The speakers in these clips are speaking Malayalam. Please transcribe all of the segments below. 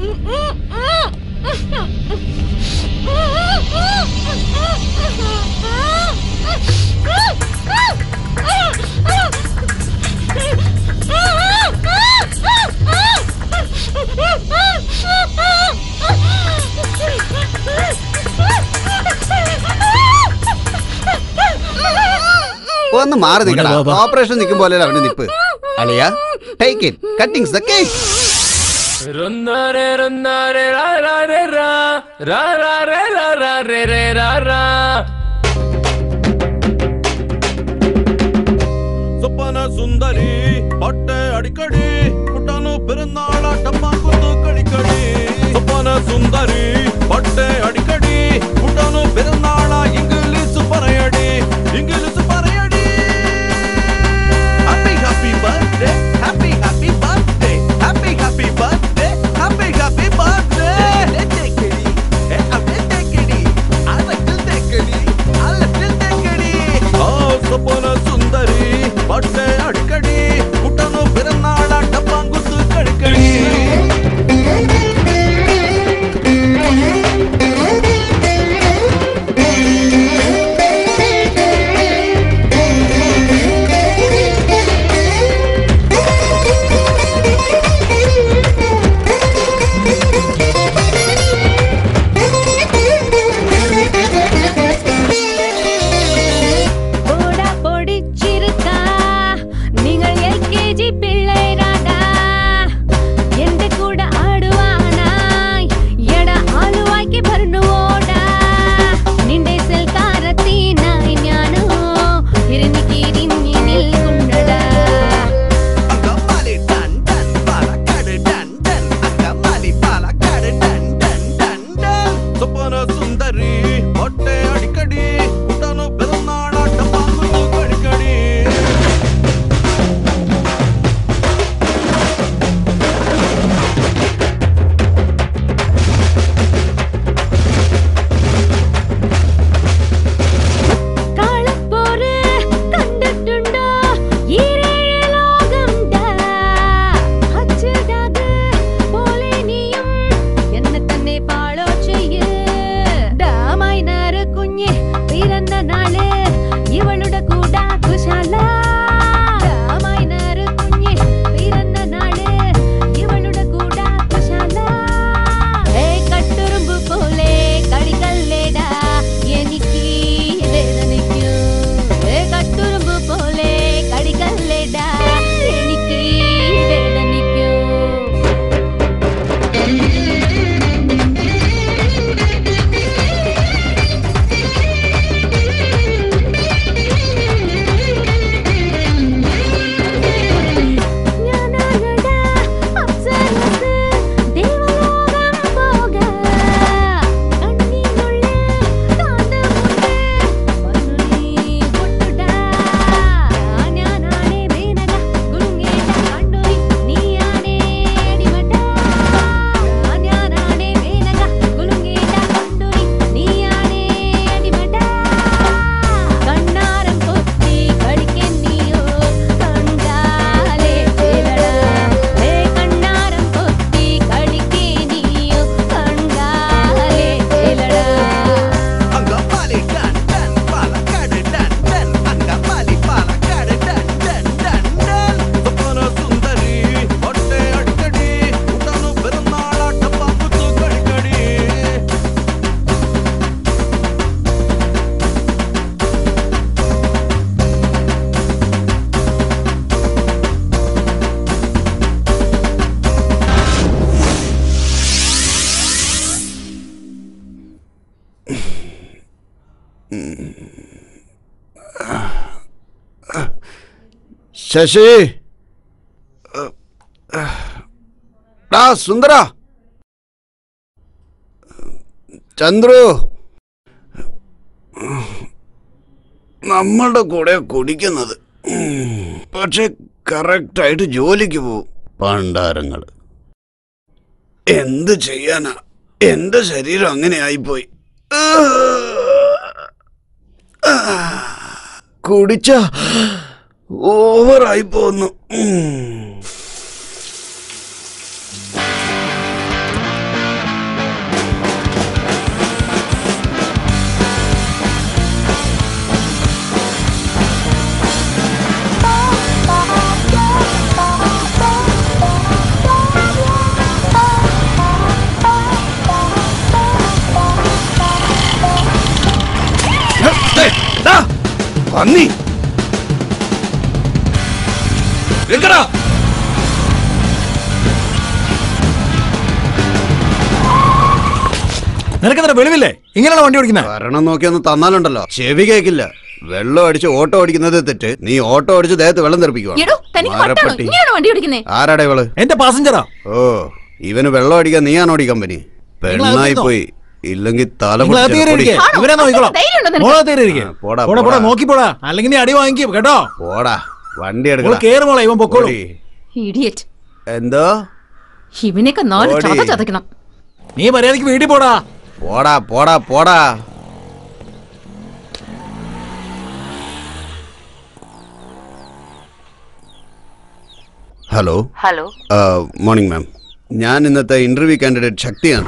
ഒന്ന് മാറി നിൽക്കടാ. ഓപ്പറേഷൻ നിൽക്കും പോലെ അവന് നിപ്പ്. അളിയ take it. Cuttings the cake. സ്വപ്ന സുന്ദരി പട്ടേ അടിക്കടി കുട്ടനു പെരുന്നാളാട്ടമാക്കുന്നു കളിക്കടി. സ്വപ്ന സുന്ദരി പട്ടേ അടിക്കടി കുട്ടനു പെരുന്നാള ഇംഗ്ലീഷ് പറയടി, ഇംഗ്ലീഷ് പറയടി. Happy happy birthday, happy happy birthday, happy happy birthday, happy happy birthday. തെക്കടി അവിടെ തെക്കടി അലത്തിൽ തെക്കടി അലത്തിൽ തെക്കടി. ഓ സ്വപ്ന സുന്ദരി പട്ടേ അടിക്കടി കുട്ടനു പെരുന്നാളാട്ടമാക്കുന്നു കളിക്കടി. ശശി, സുന്ദര, ചന്ദ്രു, നമ്മളുടെ കൂടെ കുടിക്കുന്നത്, പക്ഷെ കറക്റ്റായിട്ട് ജോലിക്ക് പോവും. പണ്ടാരങ്ങൾ എന്ത് ചെയ്യാനാ, എന്റെ ശരീരം അങ്ങനെ ആയിപ്പോയി. കുടിച്ച ഓവറായി പോന്നു. പന്നി നിൽക്കടാ. നിനക്കെന്താ വെളിവില്ലേ? ഇങ്ങനെയാണ് വണ്ടി ഓടിക്കുന്നത്? ഭരണം നോക്കിയൊന്ന് തന്നാലുണ്ടല്ലോ ചെവി കേക്കില്ല. വെള്ളം അടിച്ച് ഓട്ടോ ഓടിക്കുന്നത് തെറ്റ്. നീ ഓട്ടോ അടിച്ച് ദേഹത്ത് വെള്ളം തെറിപ്പിക്കുവാ. ആരാടാ ഇവള്? എന്റെ പാസഞ്ചറാ. ഓ, ഇവന് വെള്ളം അടിക്കാൻ നീയാണോ കമ്പനി? പെണ്ണായി പോയി. ഇല്ലെങ്കിൽ തല നോക്കി പോടാ, അല്ലെങ്കിൽ നീ അടി വാങ്ങിക്കും കേട്ടോ. പോടാ, വണ്ടി എടുക്കണം. കേറുമോളെ ഇവൻ പൊക്കോളൂ. എന്തോ ഇവനൊക്കെ ചതക്കണം. നീ മര്യാദക്ക് വീട്ടിൽ പോടാ. പോടാ പോടാ പോടാ. Hello hello, morning ma'am. ഞാൻ ഇന്നത്തെ ഇന്റർവ്യൂ കാൻഡിഡേറ്റ് ശക്തിയാണ്.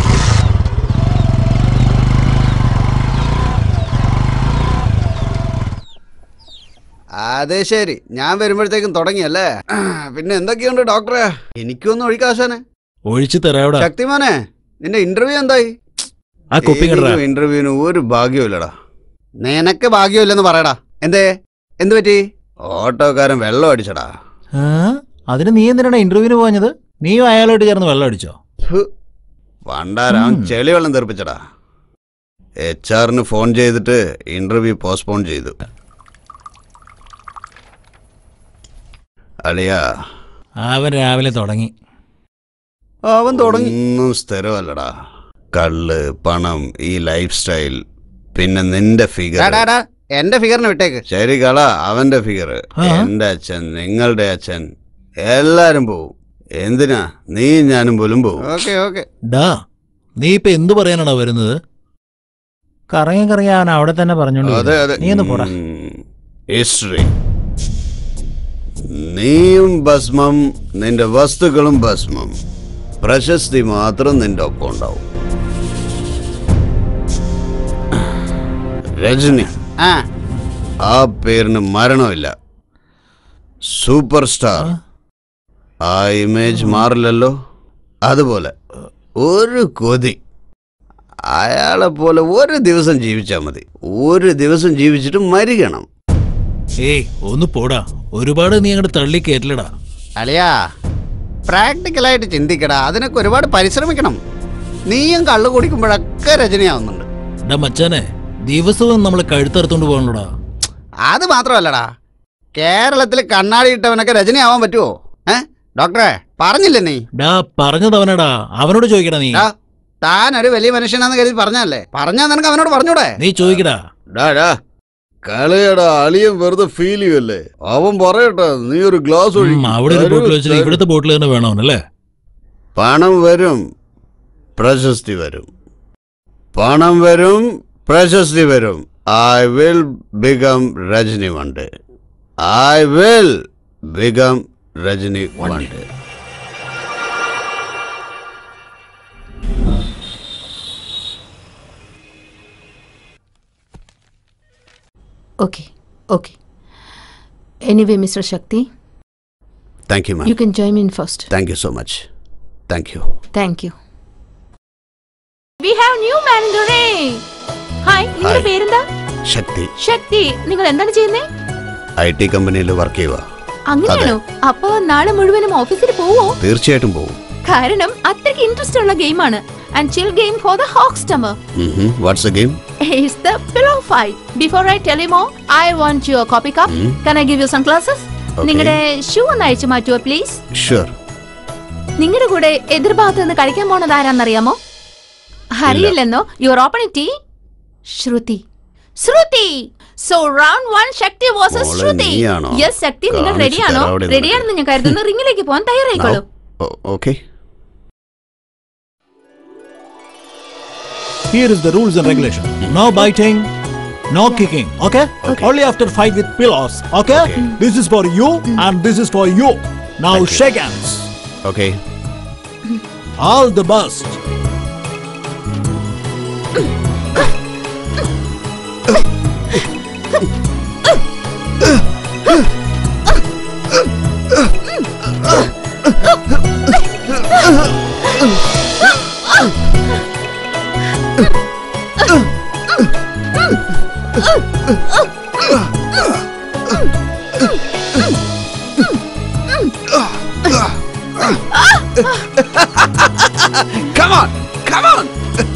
അതെ ശരി, ഞാൻ വരുമ്പോഴത്തേക്കും തുടങ്ങിയല്ലേ. പിന്നെ എന്തൊക്കെയുണ്ട് ഡോക്ടറെ? എനിക്കൊന്നും ഒഴിക്കാശാനെ. ഒഴിച്ചു തരാവിടെ. ശക്തിമാനെ, നിന്റെ ഇന്റർവ്യൂ എന്തായി? ഇന്റർവ്യൂവിന് ഒരു ഭാഗ്യമില്ലടാ. നിനക്ക് ഭാഗ്യമില്ലെന്ന് പറയടാ. എന്ത് പറ്റി? ഓട്ടോക്കാരൻ വെള്ളം അടിച്ചടാ. അതിന് നീ എന്തിനാണ് ഇന്റർവ്യൂവിന് പോഞ്ഞത്? നീയും അയാളോട്ട് ചേർന്ന് വെള്ളം അടിച്ചോ? പണ്ടാരാൻ ചെളി വെള്ളം തെറിപ്പിച്ചടാ. HR ഫോൺ ചെയ്തിട്ട് ഇന്റർവ്യൂ പോസ്റ്റ്പോൺ ചെയ്തു. അളിയാ, അവൻ രാവിലെ തുടങ്ങി. ഒന്നും സ്ഥിരമല്ലടാ. കള്ള്, പണം, ഈ ലൈഫ് സ്റ്റൈൽ, പിന്നെ നിന്റെ ഫിഗർ. എന്റെ ഫിഗറിനെ വിട്ടേക്ക്. ശരി കള, അവന്റെ ഫിഗർ. എന്റെ അച്ഛൻ, നിങ്ങളുടെ അച്ഛൻ, എല്ലാരും പോവും. എന്തിനാ? നീ ഞാനും പോലും പോവും. നീ ഇപ്പൊ എന്തു പറയാനാണോ വരുന്നത്? കറങ്ങി അവൻ അവിടെ തന്നെ പറഞ്ഞോണ്ട്. നീ ഒന്ന് പോടാ. ഹിസ്റ്ററി. നീയും ഭസ്മം, നിന്റെ വസ്തുക്കളും ഭസ്മം. പ്രശസ്തി മാത്രം നിന്റെ ഒപ്പം ഉണ്ടാവും. രജനി, ആ പേരിന് മരണമില്ല. Super star. ആ ഇമേജ് മാറില്ലല്ലോ. അതുപോലെ ഒരു കൊതി. അയാളെ പോലെ ഒരു ദിവസം ജീവിച്ചാൽ മതി. ഒരു ദിവസം ജീവിച്ചിട്ട് മരിക്കണം. ഒന്ന് പോടാ. ഒരുപാട് നീ അങ്ങോട്ട് തള്ളി കേറ്റില്ലടാ. അളിയാ, പ്രാക്ടിക്കലായിട്ട് ചിന്തിക്കടാ. അതിനൊക്കെ ഒരുപാട് പരിശ്രമിക്കണം. നീയും കള്ളു കുടിക്കുമ്പോഴൊക്കെ രചനയാവുന്നുണ്ട്. മച്ചാനെ, ദിവസവും നമ്മളെ കഴുത്തറുത്തോണ്ട് പോകണോടാ. അത് മാത്രമല്ലടാ, കേരളത്തിൽ കണ്ണാടി ഇട്ടവനൊക്കെ രചനയാവാൻ പറ്റുമോ? ഡോക്ടറെ പറഞ്ഞില്ലേ നീ? പറഞ്ഞതവനടാ, അവനോട് ചോദിക്കടാ. നീ താൻ ഒരു വലിയ മനുഷ്യനാന്ന് കരുതി പറഞ്ഞല്ലേ? പറഞ്ഞാ നിനക്ക് അവനോട് പറഞ്ഞൂടെ? നീ ചോദിക്കടാ. കളയടാ, അളിയൻ വെറുതെ ഫീൽ ചെയ്യല്ലേ. അവൻ പറയട്ടെ, നീ ഒരു ഗ്ലാസ് അവിടെ ഇവിടുത്തെ ബോട്ടിൽ തന്നെ വേണമല്ലേ? പണം വരും, പ്രശസ്തി വരും. പണം വരും, പ്രശസ്തി വരും. I will become Rajini one day. I will become Rajini one day. Okay. Anyway, Mr. Shakti. Thank you, ma'am. You can join me in first. Thank you so much. Thank you. We have new manager. Hi, നിങ്ങളുടെ പേരെന്താ? ശക്തി. നിങ്ങൾ എന്താണ് ചെയ്യുന്നത്? IT കമ്പനിയിൽ വർക്ക് ചെയ്യുക. അങ്ങനെയാണോ? അപ്പോൾ നാളെ മുഴുവനും ഓഫീസിൽ പോവോ? തീർച്ചയായിട്ടും പോവും. കാരണം അത്രയ്ക്ക് ഇൻട്രസ്റ്റ് ഉള്ള ഗെയിമാണ്. And chill game for the Hawkstomer. What's the game? It's the pillow fight. Before I tell you more, I want your coffee cup. Can I give you some glasses? നിങ്ങളുടെ ഷൂ ഒന്ന് അഴിച്ചു മാറ്റുമോ പ്ലീസ്? Sure. നിങ്ങളുടെ കൂടെ എതിർഭാഗത്ത് നിന്ന് കളിക്കാൻ പോണത് ആരാന്നറിയാമോ? അറിയില്ലെന്നോ? Your opponent Shruti. So round 1 Shakti versus Shruti. Yes, Shakti, നിങ്ങൾ റെഡിയാണോ? റെഡിയാണെന്ന് ഞാൻ കരുതുന്നു. റിംഗിലേക്ക് പോകാൻ തയ്യാറായിക്കോളൂ. Okay. Here is the rules and regulation. No biting, no kicking. Okay? Only after fight with pillows. Okay? This is for you and this is for you. Now shake hands. Okay. All the best. Come on.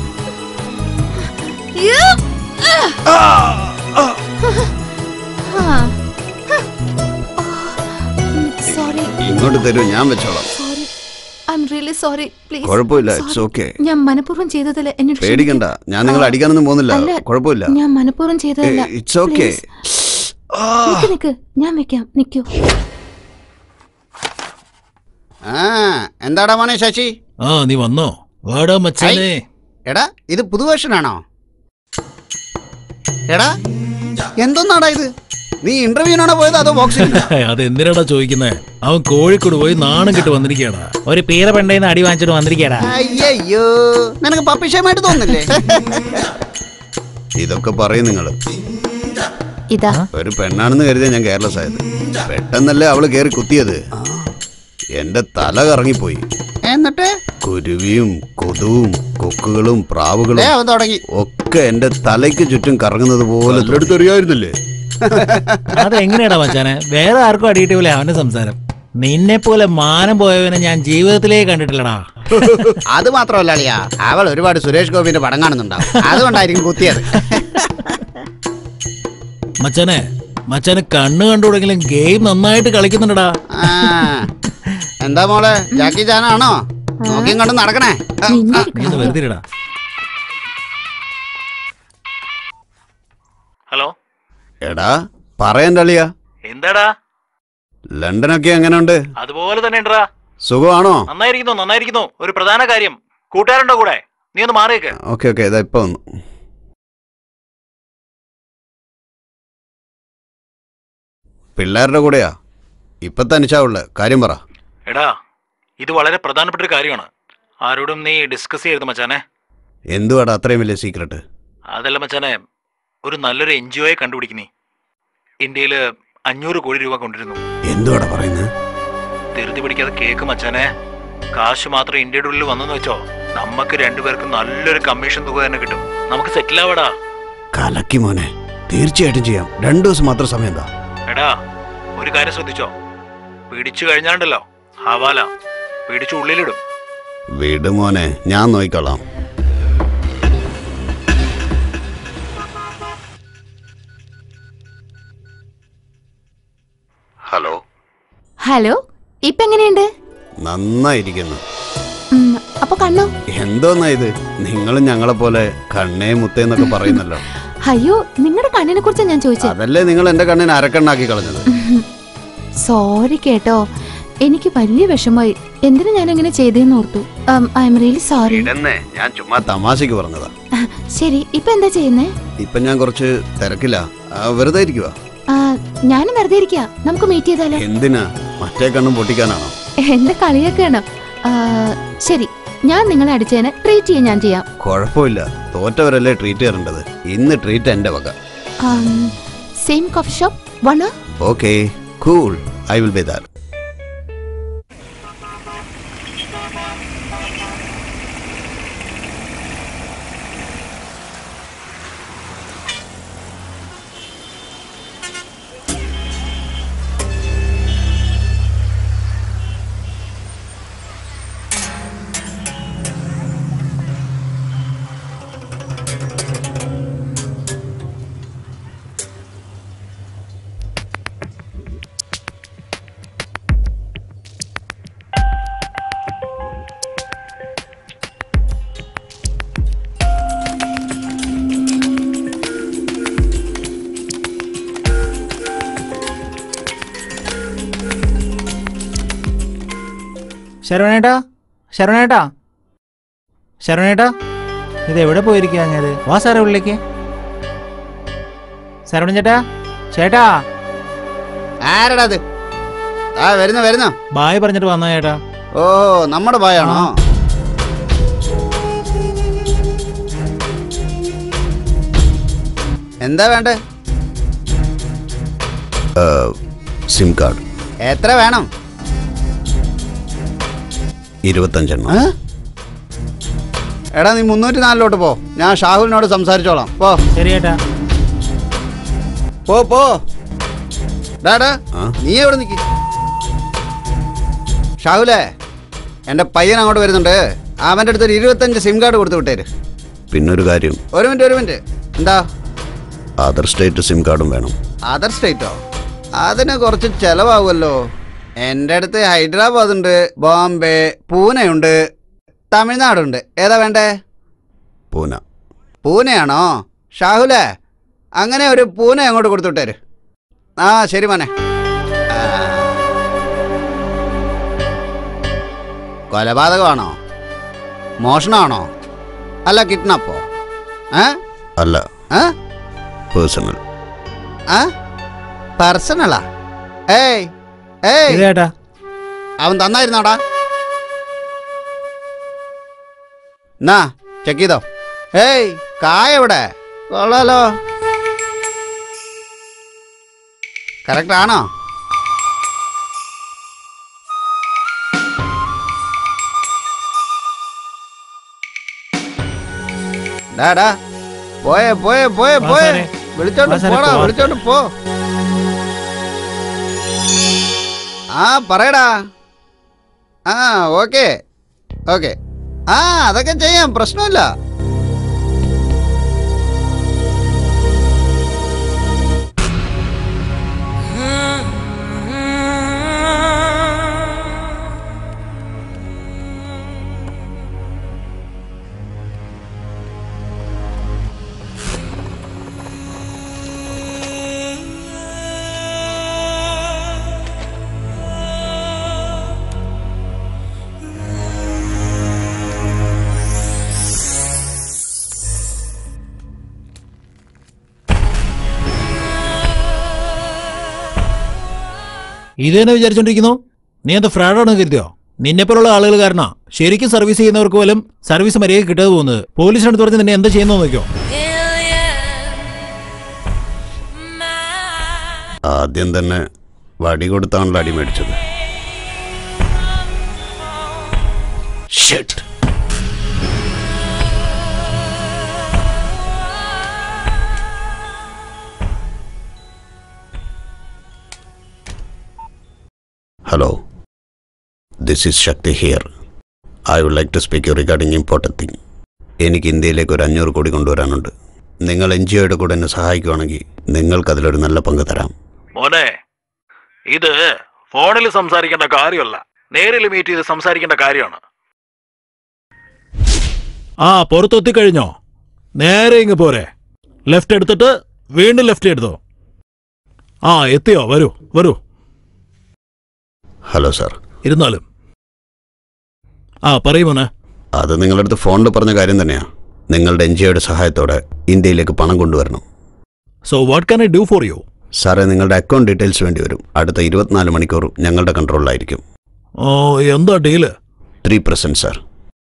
Sorry. ഇങ്ങോട്ട് തരൂ, ഞാൻ വെച്ചോളാം. Sorry, I am really sorry. Please. കുഴപ്പമില്ല, ഇറ്റ്സ് ഓക്കെ. ഞാൻ മനഃപൂർവ്വം ചെയ്തതിൽ എന്നോട് പേടിക്കണ്ട, ഞാൻ നിങ്ങളെ അടിക്കാനൊന്നും പോകുന്നില്ല. കുഴപ്പമില്ല, ഞാൻ മനഃപൂർവ്വം ചെയ്തതല്ല. It's okay. നിക്ക്, ഞാൻ വെക്കാം, നിക്കൂ. എന്താടാ മോനെ ശശി? നീ വന്നോ? വാടാ മച്ചാനെ. എടാ, ഇത് പുതു വേർഷനാണോ? എടാ, എന്തൊന്നാടാ ഇത്? നീ ഇന്റർവ്യൂനാണോ പോയത് അതോ ബോക്സിംഗ്? അതെന്തിനാടാ ചോദിക്കുന്നേ? അവൻ കോഴിക്കോട് പോയി നാണം കിട്ട് വന്നിരിക്കടാ. ഒരു പീര പെണ്ണേന്ന് അടി വാങ്ങിച്ചിട്ട് വന്നിരിക്കടാ. അയ്യോ, നിനക്ക് പപ്പിഷമായിട്ട് തോന്നില്ലേ? ഇതൊക്കെ പറയും നിങ്ങള്. ഇതാ ഒരു പെണ്ണാണെന്ന് കരുതിയാ ഞാൻ കെയർലെസ് ആയത്. പെട്ടെന്നല്ലേ അവള് കേറി കുത്തിയത്. എന്റെ തല കറങ്ങിപ്പോയി. എന്നിട്ട് കുരുവിയും കൊതുവും കൊക്കുകളും പ്രാവുകളും തുടങ്ങി ഒക്കെ എന്റെ തലയ്ക്ക് ചുറ്റും കറങ്ങുന്നത് പോലെ അറിയായിരുന്നില്ലേ? അതെങ്ങനെയാടാ മച്ചാനെ? വേറെ ആർക്കും അടിയിട്ടില്ല അവന്റെ സംസാരം. നിന്നെ പോലെ മാനം പോയവനെ ഞാൻ ജീവിതത്തിലേ കണ്ടിട്ടില്ലടാ. അത് മാത്രമല്ല അളിയാ, അവൾ ഒരുപാട് സുരേഷ് ഗോപിന്റെ പടം കാണുന്നുണ്ടാവും, അതുകൊണ്ടായിരിക്കും കുത്തിയത്. മച്ചാനെ കണ്ണ് കണ്ടുകൂടെങ്കിലും ഗെയിം നന്നായിട്ട് കളിക്കുന്നുണ്ടടാ. എന്താ മോളെ, ജാക്കി ചാനാണോ? നോക്കിയും കണ്ട് നടക്കണേ. വെറുതെടാ. ഹലോ, എടാ പറയണ്ട അളിയാ. എന്താടാ? ലണ്ടനൊക്കെ എങ്ങനെയുണ്ട്? അതുപോലെ തന്നെ ഉണ്ടടാ. സുഖമാണോ? നന്നായിരിക്കുന്നു. ഒരു പ്രധാന കാര്യം, കൂട്ടുകാരുണ്ടോ കൂടെ? നീ ഒന്ന് മാറിയേക്ക്. ഓക്കെ, ഇതാ ഇപ്പൊ വന്നു. പിള്ളേരുടെ കൂടെയാ? ഇപ്പൊ തനിച്ചാവുള്ള കാര്യം പറ. എടാ, ഇത് വളരെ പ്രധാനപ്പെട്ട ഒരു കാര്യമാണ്. ആരോടും നീ ഡിസ്കസ് ചെയ്യരുത് മച്ചാനെ. എന്തുവാടാ അത്രയും വലിയ സീക്രട്ട്? അതല്ല മച്ചാനെ, ഒരു നല്ലൊരു NGO കണ്ടുപിടിക്കുന്നേ. ഇന്ത്യയില് 500 കോടി രൂപ കൊണ്ടിരുന്നു. എന്തുവാടാ പറയുന്നത്? ധൃതി പിടിക്കാതെ കേക്ക് മച്ചാനെ. കാശ് മാത്രം ഇന്ത്യയുടെ ഉള്ളിൽ വന്നെന്ന് വെച്ചോ, നമുക്ക് രണ്ടുപേർക്കും നല്ലൊരു കമ്മീഷൻ തുക തന്നെ കിട്ടും. നമുക്ക് സെറ്റിൽ ആവടാ. കലക്കി മോനെ, തീർച്ചയായിട്ടും ചെയ്യാം. 2 ദിവസം മാത്രം സമയം എന്താ? എടാ, ഒരു കാര്യം ശ്രദ്ധിച്ചോ, പിടിച്ചു കഴിഞ്ഞാണ്ടല്ലോ ഹവാല, പിടിച്ചു ഉള്ളിലിടും. വീട് മോനെ, ഞാൻ നോക്കിക്കോളാം. ഹലോ. ഹലോ, ഇപ്പൊ എങ്ങനെയുണ്ട്? നന്നായിരിക്കുന്നു. അപ്പൊ കണ്ണോ? എന്തോന്നാ ഇത്? നിങ്ങളും ഞങ്ങളെ പോലെ കണ്ണേ മുത്തേന്നൊക്കെ പറയുന്നല്ലോ. അയ്യോ, നിങ്ങളുടെ കണ്ണിനെ കുറിച്ച് ഞാൻ ചോദിച്ചത്. അതല്ലേ നിങ്ങൾ എന്റെ കണ്ണിനെ അരക്കണ്ണാക്കി കളഞ്ഞത്. സോറി കേട്ടോ, എനിക്ക് വലിയ വിഷമായി. എന്തിനു ഞാൻ അങ്ങനെ ചെയ്തേന്ന് ഓർത്തു. I M really sorry. ഞാൻ ചുമ്മാ തമാശക്ക് പറഞ്ഞതാ. ശരി, ഇപ്പൊ എന്താ ചെയ്യുന്നേ? ഇപ്പൊ ഞാൻ കുറച്ച് തിരക്കില്ല, വെറുതെ ഇരിക്കുക. ഞാനും വെറുതെ ഇരിക്കുക. നമുക്ക് മീറ്റ് ചെയ്താലോ? എന്തിനാ? മറ്റേ കണ്ണും പൊട്ടിക്കാനാണോ? എന്റെ കളിയൊക്കെയാണോ? ശരി, ഞാൻ നിങ്ങളെ അടിച്ചതിന് ട്രീറ്റ് ചെയ്യാൻ ഞാൻ ചെയ്യാം. കുഴപ്പമില്ല, തോറ്റവരല്ലേ ട്രീറ്റ് ചെയ്യേണ്ടത്. ഇന്ന് ട്രീറ്റ് എന്റെ വക. Same coffee shop one. Okay, cool, I will be that. ശരവണേട്ടാ, ഇത് എവിടെ പോയിരിക്കുക? അങ്ങേത് വാ സാറേ ഉള്ളിലേക്ക്. ശരവണൻ ചേട്ടാ. ആരടാ അത്? വരുന്ന ബായ് പറഞ്ഞിട്ട് വന്നാ ചേട്ടാ. ഓ, നമ്മുടെ ബായാണോ? എന്താ വേണ്ടേ? Sim card. എത്ര വേണം? 25. എടാ, നീ 304 പോ. ഞാൻ ഷാഹുലിനോട് സംസാരിച്ചോളാം. പോ. ശരി ചേട്ടാ. പോ. ഡാടാ, നീ എവിടെ നിൽക്കി? ഷാഹുലേ, എന്റെ പയ്യൻ അങ്ങോട്ട് വരുന്നുണ്ട്. അവൻ്റെ അടുത്തൊരു 25 സിം കാർഡ് കൊടുത്തു വിട്ടേര്. പിന്നൊരു കാര്യം. ഒരു മിനിറ്റ്. എന്താ? അതർ സ്റ്റേറ്റ് സിം കാർഡും വേണം. അതർ സ്റ്റേറ്റോ? അതിന് കുറച്ച് ചെലവാകുമല്ലോ. എൻ്റെ അടുത്ത് ഹൈദരാബാദ് ഉണ്ട്, ബോംബെ, പൂനെയുണ്ട്, തമിഴ്നാടുണ്ട്. ഏതാ വേണ്ടേ? പൂന. പൂനെയാണോ? ഷാഹുലേ, അങ്ങനെ ഒരു പൂനെ അങ്ങോട്ട് കൊടുത്തു വിട്ടേര്. ആ ശരി മോനെ. കൊലപാതകമാണോ? മോഷണമാണോ? അല്ല കിഡ്നാപ്പോ? അല്ല, പേഴ്സണൽ. പേഴ്സണലാ? ഏയ് അവൻ തന്നായിരുന്നോടാ? എന്നാ ചെക്ക് ചെയ്തോ. ഏയ് കായ എവിടെ? കൊള്ളാലോ. കറക്റ്റ് ആണോ? ഡാ പോയെ വിളിച്ചോണ്ട് പോ. ആ പറയടാ. ആ ഓക്കെ. ആ അതൊക്കെ ചെയ്യാം, പ്രശ്നമില്ല. ഇതേനെ വിചാരിച്ചോണ്ടിരിക്കുന്നു? നീ എന്താ ഫ്രോഡാണെന്ന് കരുതിയോ? നിന്നെ പോലുള്ള ആളുകൾ കാരണ ശരിക്കും സർവീസ് ചെയ്യുന്നവർക്ക് പോലും സർവീസ് മര്യാദ കിട്ടാതെ പോകുന്നത്. പോലീസിനടുത്ത് പറഞ്ഞ് നിന്നെ എന്താ ചെയ്യുന്നു നോക്കിയോ? ആദ്യം തന്നെ വടി കൊടുത്താണല്ലോ അടി മേടിച്ചത്. Hello, this is Shakti here. I would like to speak you regarding important thing. എനിക്ക് ഇന്ത്യയിലേക്ക് ഒരു 500 കോടി കൊണ്ടുവരാനുണ്ട്. നിങ്ങൾ NGOയുടെ കൂടെ എന്നെ സഹായിക്കുകയാണെങ്കിൽ നിങ്ങൾക്കതിലൊരു നല്ല പങ്ക് തരാം. മോനെ, ഇത് ഫോണിൽ സംസാരിക്കേണ്ട കാര്യമല്ല, നേരിൽ മീറ്റ് ചെയ്ത് സംസാരിക്കേണ്ട കാര്യമാണ്. പുറത്തെത്തി കഴിഞ്ഞോ? നേരെ ഇങ്ങ് പോരെ. ലെഫ്റ്റ് എടുത്തിട്ട് വീണ്ടും ലെഫ്റ്റ് എടുത്തോ. എത്തിയോ? വരൂ. Hello sir. ഇരുന്നാലും. പറയുമോനെ. അത് നിങ്ങളുടെ അടുത്ത് ഫോണിൽ പറഞ്ഞ കാര്യം തന്നെയാ. നിങ്ങളുടെ NGOയുടെ സഹായത്തോടെ ഇന്ത്യയിലേക്ക് പണം കൊണ്ടുവരണം. So what can I do for you? സാറേ, നിങ്ങളുടെ അക്കൗണ്ട് ഡീറ്റെയിൽസ് വേണ്ടി വരും. അടുത്ത 24 മണിക്കൂറും ഞങ്ങളുടെ കൺട്രോളിലായിരിക്കും. എന്താ ഡീല്? 3% സാർ.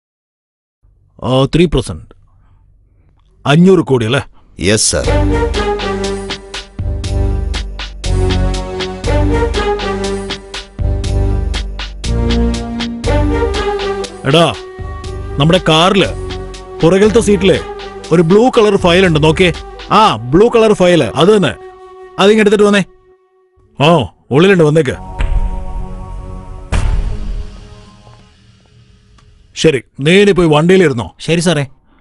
3%. 500 കോടി അല്ലേ? Yes sir. എടാ, നമ്മുടെ കാറില് പുറകിലത്തെ സീറ്റില് ഒരു ബ്ലൂ കളർ ഫയൽ ഉണ്ട്, നോക്കിയേ. ബ്ലൂ കളർ ഫയല്, അത് തന്നെ. അതിങ്ങ് എടുത്തിട്ട് വന്നേ. ഉള്ളിലുണ്ട്, വന്നേക്ക്. ശരി, നീ ഇനി പോയി വണ്ടിയിലിരുന്നോ. ശരി സാറേ.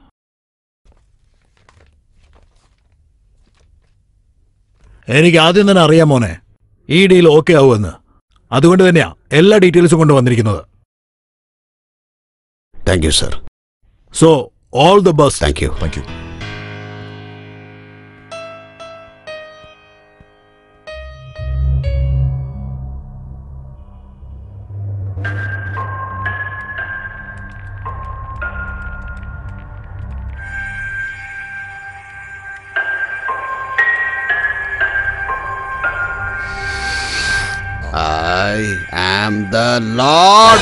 എനിക്ക് ആദ്യം തന്നെ അറിയാം മോനെ, ഈ ഡീൽ ഓക്കെ ആവുമെന്ന്. അതുകൊണ്ട് തന്നെയാ എല്ലാ ഡീറ്റെയിൽസും കൊണ്ട് വന്നിരിക്കുന്നത്. Thank you, sir. So, all the best. Thank you. I am the Lord.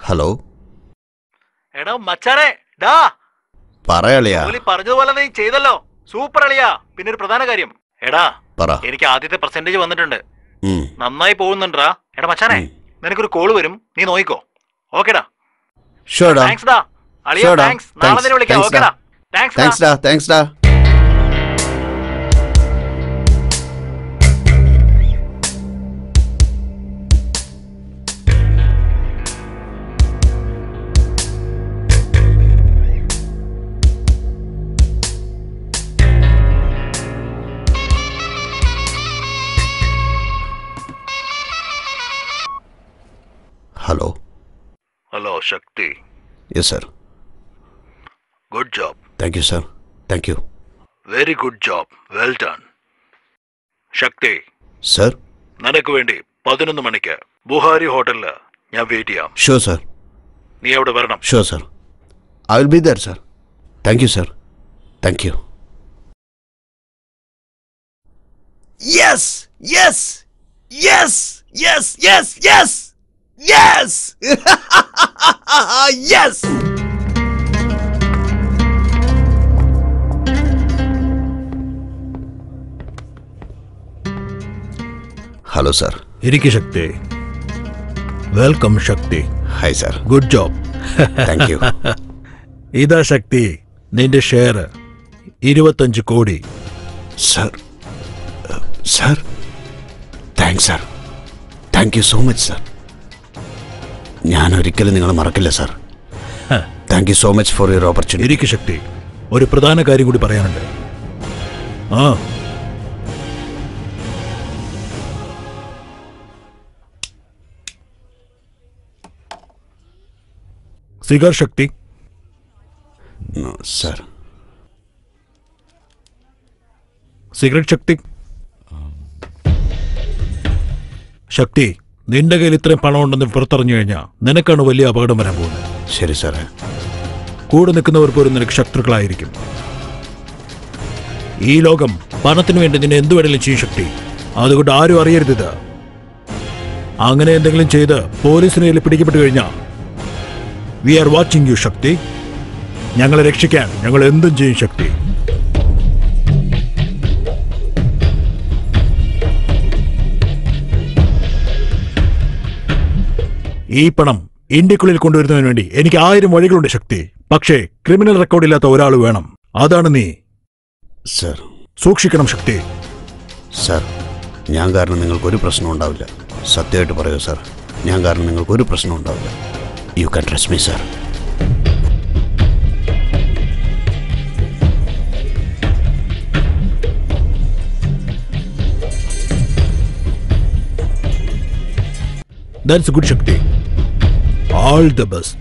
Hello. എടാ മച്ചാനെ, ഡാ പറയാളിയാ. പറഞ്ഞതുപോലെ നീ ചെയ്തല്ലോ, സൂപ്പർ അളിയാ. പിന്നെ ഒരു പ്രധാന കാര്യം, എടാ പറ. എനിക്ക് ആദ്യത്തെ പെർസെന്റേജ് വന്നിട്ടുണ്ട്, നന്നായി പോകുന്നുണ്ടാ. എടാ മച്ചാനെ, നിനക്കൊരു കോള് വരും, നീ നോയിക്കോ. ഓക്കേടാ. താങ്ക്സ് ഡാ അളിയാ, താങ്ക്സ്. നാളെ തന്നെ വിളിക്കാം. ഓക്കേടാ, താങ്ക്സ് ഡാ. താങ്ക്സ് ഡാ. Hello. Hello Shakti. Yes sir. Good job. Thank you sir. Thank you. Very good job, well done. Shakti sir. നിനക്ക് വേണ്ടി 11 മണിക്ക് ബുഹാരി ഹോട്ടലില് ഞാൻ വെയിറ്റ് ചെയ്യാം. Sure sir. നീ അവിടെ വരണം. Sure sir. I will be there sir. Thank you sir. Thank you. Yes yes yes yes yes yes yes yes. Hello sir. ഇരിക്കു Shakti. Welcome Shakti. Hi sir. Good job. Thank you. ഇതാ ശക്തി, നിന്റെ ഷെയർ 25 കോടി. Sir. Sir, thanks sir. Thank you so much sir. ഞാൻ ഒരിക്കലും നിങ്ങളെ മറക്കില്ല sir. Thank you so much for your opportunity. ഇരിക്കു ശക്തി, ഒരു പ്രധാന കാര്യം കൂടി പറയാനുണ്ട്. Cigar Shakti. Sir. Cigarette Shakti. Shakti, നിന്റെ കയ്യിൽ ഇത്രയും പണം ഉണ്ടെന്ന് പുറത്തറിഞ്ഞു കഴിഞ്ഞാൽ നിനക്കാണ് വലിയ അപകടം വരാൻ പോകുന്നത്. ശരി സാറേ. കൂടെ നിൽക്കുന്നവർ പോലും നിനക്ക് ശത്രുക്കളായിരിക്കും. ഈ ലോകം പണത്തിന് വേണ്ടി നിന്നെ എന്തു വേണമെങ്കിലും ചെയ്യും ശക്തി. അതുകൊണ്ട് ആരും അറിയരുത് ഇത്. അങ്ങനെ എന്തെങ്കിലും ചെയ്ത് പോലീസിനെ പിടിക്കപ്പെട്ടു കഴിഞ്ഞാൽ we are watching you Shakti. ഞങ്ങളെ രക്ഷിക്കാൻ ഞങ്ങൾ എന്തും ചെയ്യും ശക്തി. ഈ പണം ഇന്ത്യക്കുള്ളിൽ കൊണ്ടുവരുന്നതിന് വേണ്ടി എനിക്ക് 1000 വഴികളുണ്ട് ശക്തി. പക്ഷേ ക്രിമിനൽ റെക്കോർഡില്ലാത്ത ഒരാൾ വേണം. അതാണ് നീ. സർ. സൂക്ഷിക്കണം ശക്തി. സർ, ഞാൻ കാരണം നിങ്ങൾക്കൊരു പ്രശ്നം ഉണ്ടാവില്ല. സത്യമായിട്ട് പറയൂ സർ, ഞാൻ കാരണം നിങ്ങൾക്കൊരു പ്രശ്നം ഉണ്ടാവില്ല. You can trust me sir. That's good Shakti. All the best.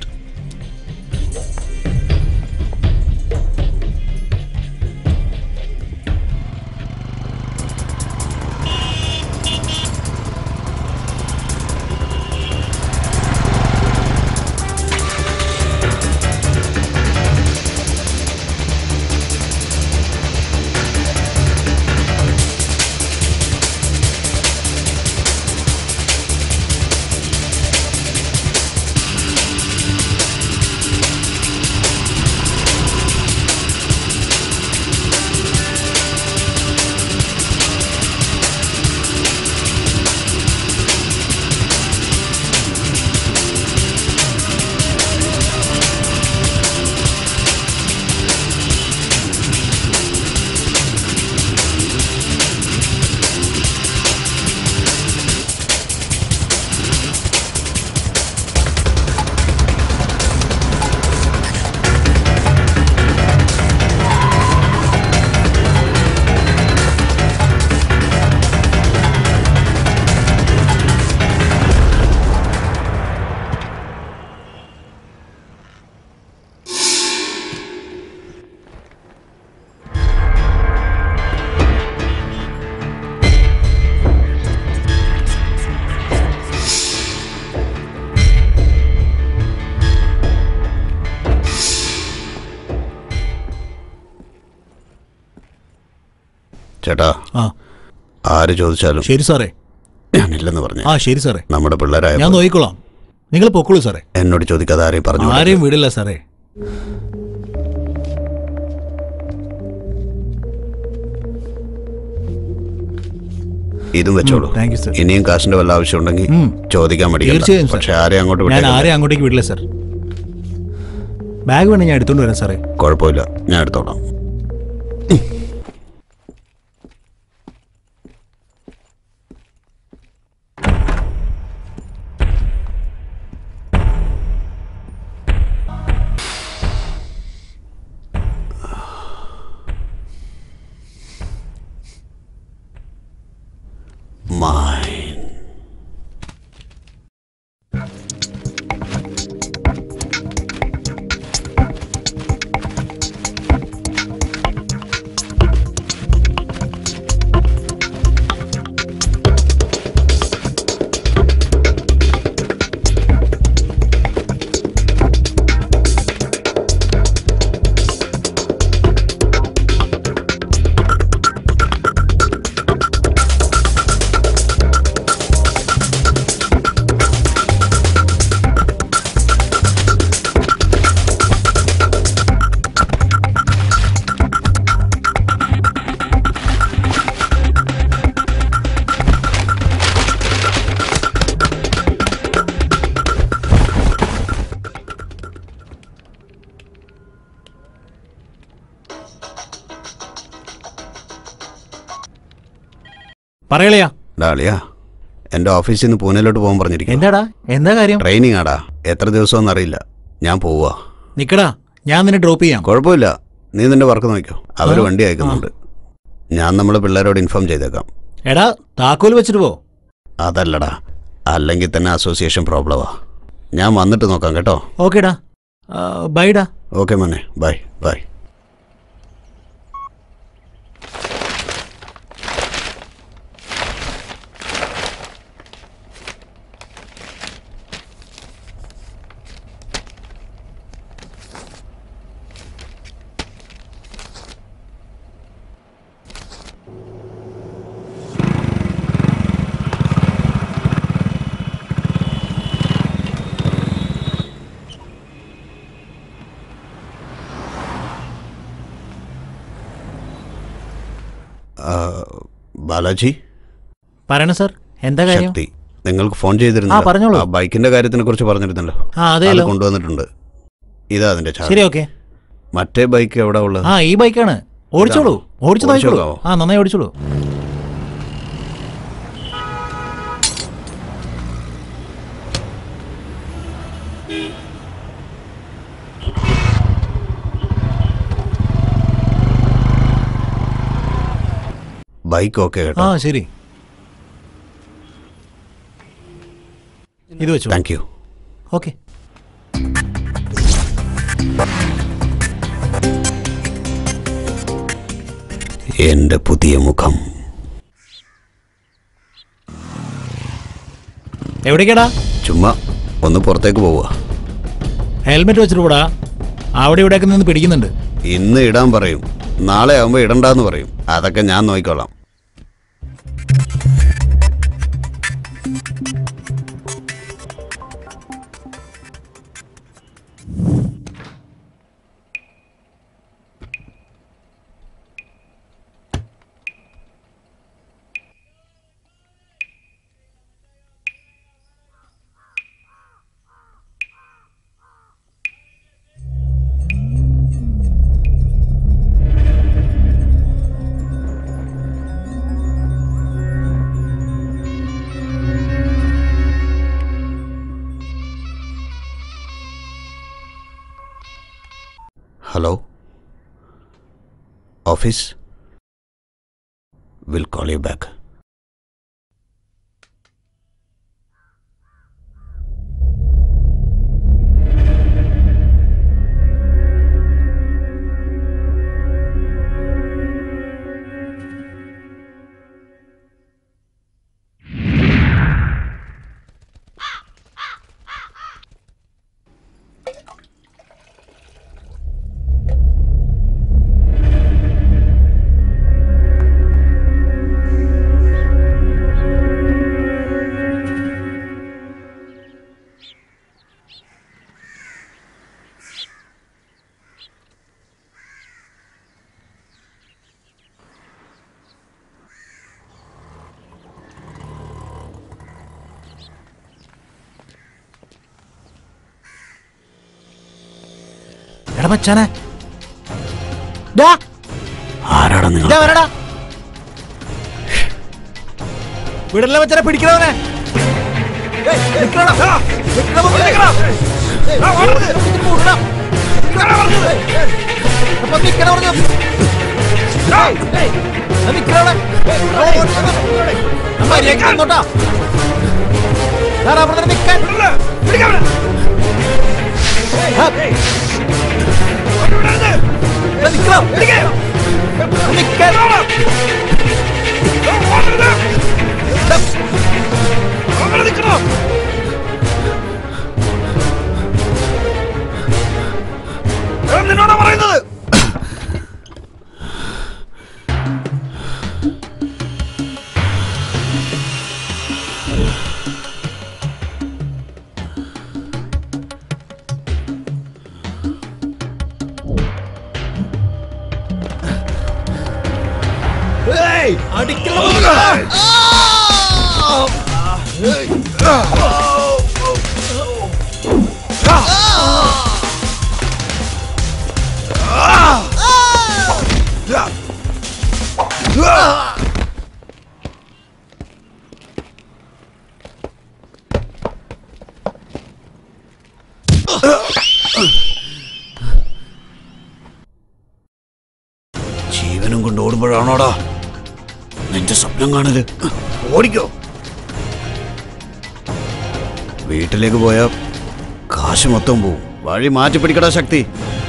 ചേട്ടാ, ആര് ചോദിച്ചാലും ശരി സാറേ ഞാനില്ലെന്ന് പറഞ്ഞു. ശരി സാറേ, നമ്മുടെ പിള്ളേരായ ഞാൻ നോക്കിക്കോളാം. നിങ്ങൾ പൊക്കോളൂ സാറേ. എന്നോട് ചോദിക്കാതെ ആരെയും പറഞ്ഞു ആരെയും വിടില്ല സാറേ. ഇതും വെച്ചോളൂ. ഇനിയും കാശിന്റെ വല്ല ആവശ്യം ഉണ്ടെങ്കിൽ ചോദിക്കാൻ മടിയില്ല. പക്ഷെ ആരെയും അങ്ങോട്ട് ഞാൻ ആരെയും അങ്ങോട്ടേക്ക് വിടില്ല സാർ. ബാഗ് വേണം, ഞാൻ എടുത്തോണ്ട് വരാം സാറേ. കുഴപ്പമില്ല, ഞാൻ എടുത്തോളാം. പറയലയാ ഡാളിയാ, എന്റെ ഓഫീസിൽ നിന്ന് പൂനെയിലോട്ട് പോകാൻ പറഞ്ഞിരിക്കും. എന്താടാ, എന്താ കാര്യം? ട്രെയിനിങ് ആടാ, എത്ര ദിവസമെന്ന് അറിയില്ല. ഞാൻ പോവാ. നിക്കടാ, ഞാൻ നിന്നെ ഡ്രോപ്പ് ചെയ്യാം. കുഴപ്പമില്ല, നീ നിന്റെ വർക്ക് നോക്കിയോ. അവര് വണ്ടി അയക്കുന്നുണ്ട്. ഞാൻ നമ്മളെ പിള്ളേരോട് ഇൻഫോം ചെയ്തേക്കാം. എടാ, താക്കോൽ വെച്ചിട്ട് പോ. അതല്ലടാ, അല്ലെങ്കിൽ തന്നെ അസോസിയേഷൻ പ്രോബ്ലമാ. ഞാൻ വന്നിട്ട് നോക്കാം കേട്ടോ. ഓക്കേടാ, ബൈഡാ. ഓക്കെ മോനെ, ബൈ ബൈ. ബാലാജി പറയണ സാർ, എന്താ കാര്യം? ശക്തി നിങ്ങൾക്ക് ഫോൺ ചെയ്തിരുന്നു. പറഞ്ഞോളൂ. ബൈക്കിന്റെ കാര്യത്തിനെ കുറിച്ച് പറഞ്ഞിരുന്നല്ലോ. അത് കൊണ്ടുവന്നിട്ടുണ്ട്. ഇതാ അതിന്റെ ചാർജ്. ശരി, ഓക്കെ. മറ്റേ ബൈക്ക് എവിടെ ഉള്ളത്? ഈ ബൈക്കാണ്. ഓടിച്ചോളൂ, ഓടിച്ചു നോക്കിക്കോളൂ. നന്നായി ഓടിച്ചോളൂ. ബൈക്ക് ഓക്കെ കേട്ടോ. ശരി, ഇത് വെച്ചു. Thank you. ഓക്കെ. എന്റെ പുതിയ മുഖം. എവിടേക്കാടാ? ചുമ്മാ ഒന്ന് പുറത്തേക്ക് പോവുക. ഹെൽമെറ്റ് വെച്ചിട്ട് കൂടാ. അവിടെ ഇവിടെയൊക്കെ നിന്ന് പിടിക്കുന്നുണ്ട്. ഇന്ന് ഇടാൻ പറയും, നാളെ ആവുമ്പോ ഇടണ്ടെന്ന് പറയും. അതൊക്കെ ഞാൻ നോക്കിക്കോളാം. Hello? Office? We'll call you back. എടാ മച്ചാനെ, ആരാടാ നിങ്ങൾ? വിടല്ലേ മച്ചാനെ, പിടിക്കണവനെ. നിന്നോടാ പറയുന്നത്. ജീവനും കൊണ്ട് ഓടുമ്പോഴാണോടാ നിന്റെ സ്വപ്നം കാണല്? ഓടിക്കോ. വീട്ടിലേക്ക് പോയാ കാശ് മൊത്തം പോവും. വഴി മാറ്റി പിടിക്കടാ ശക്തി.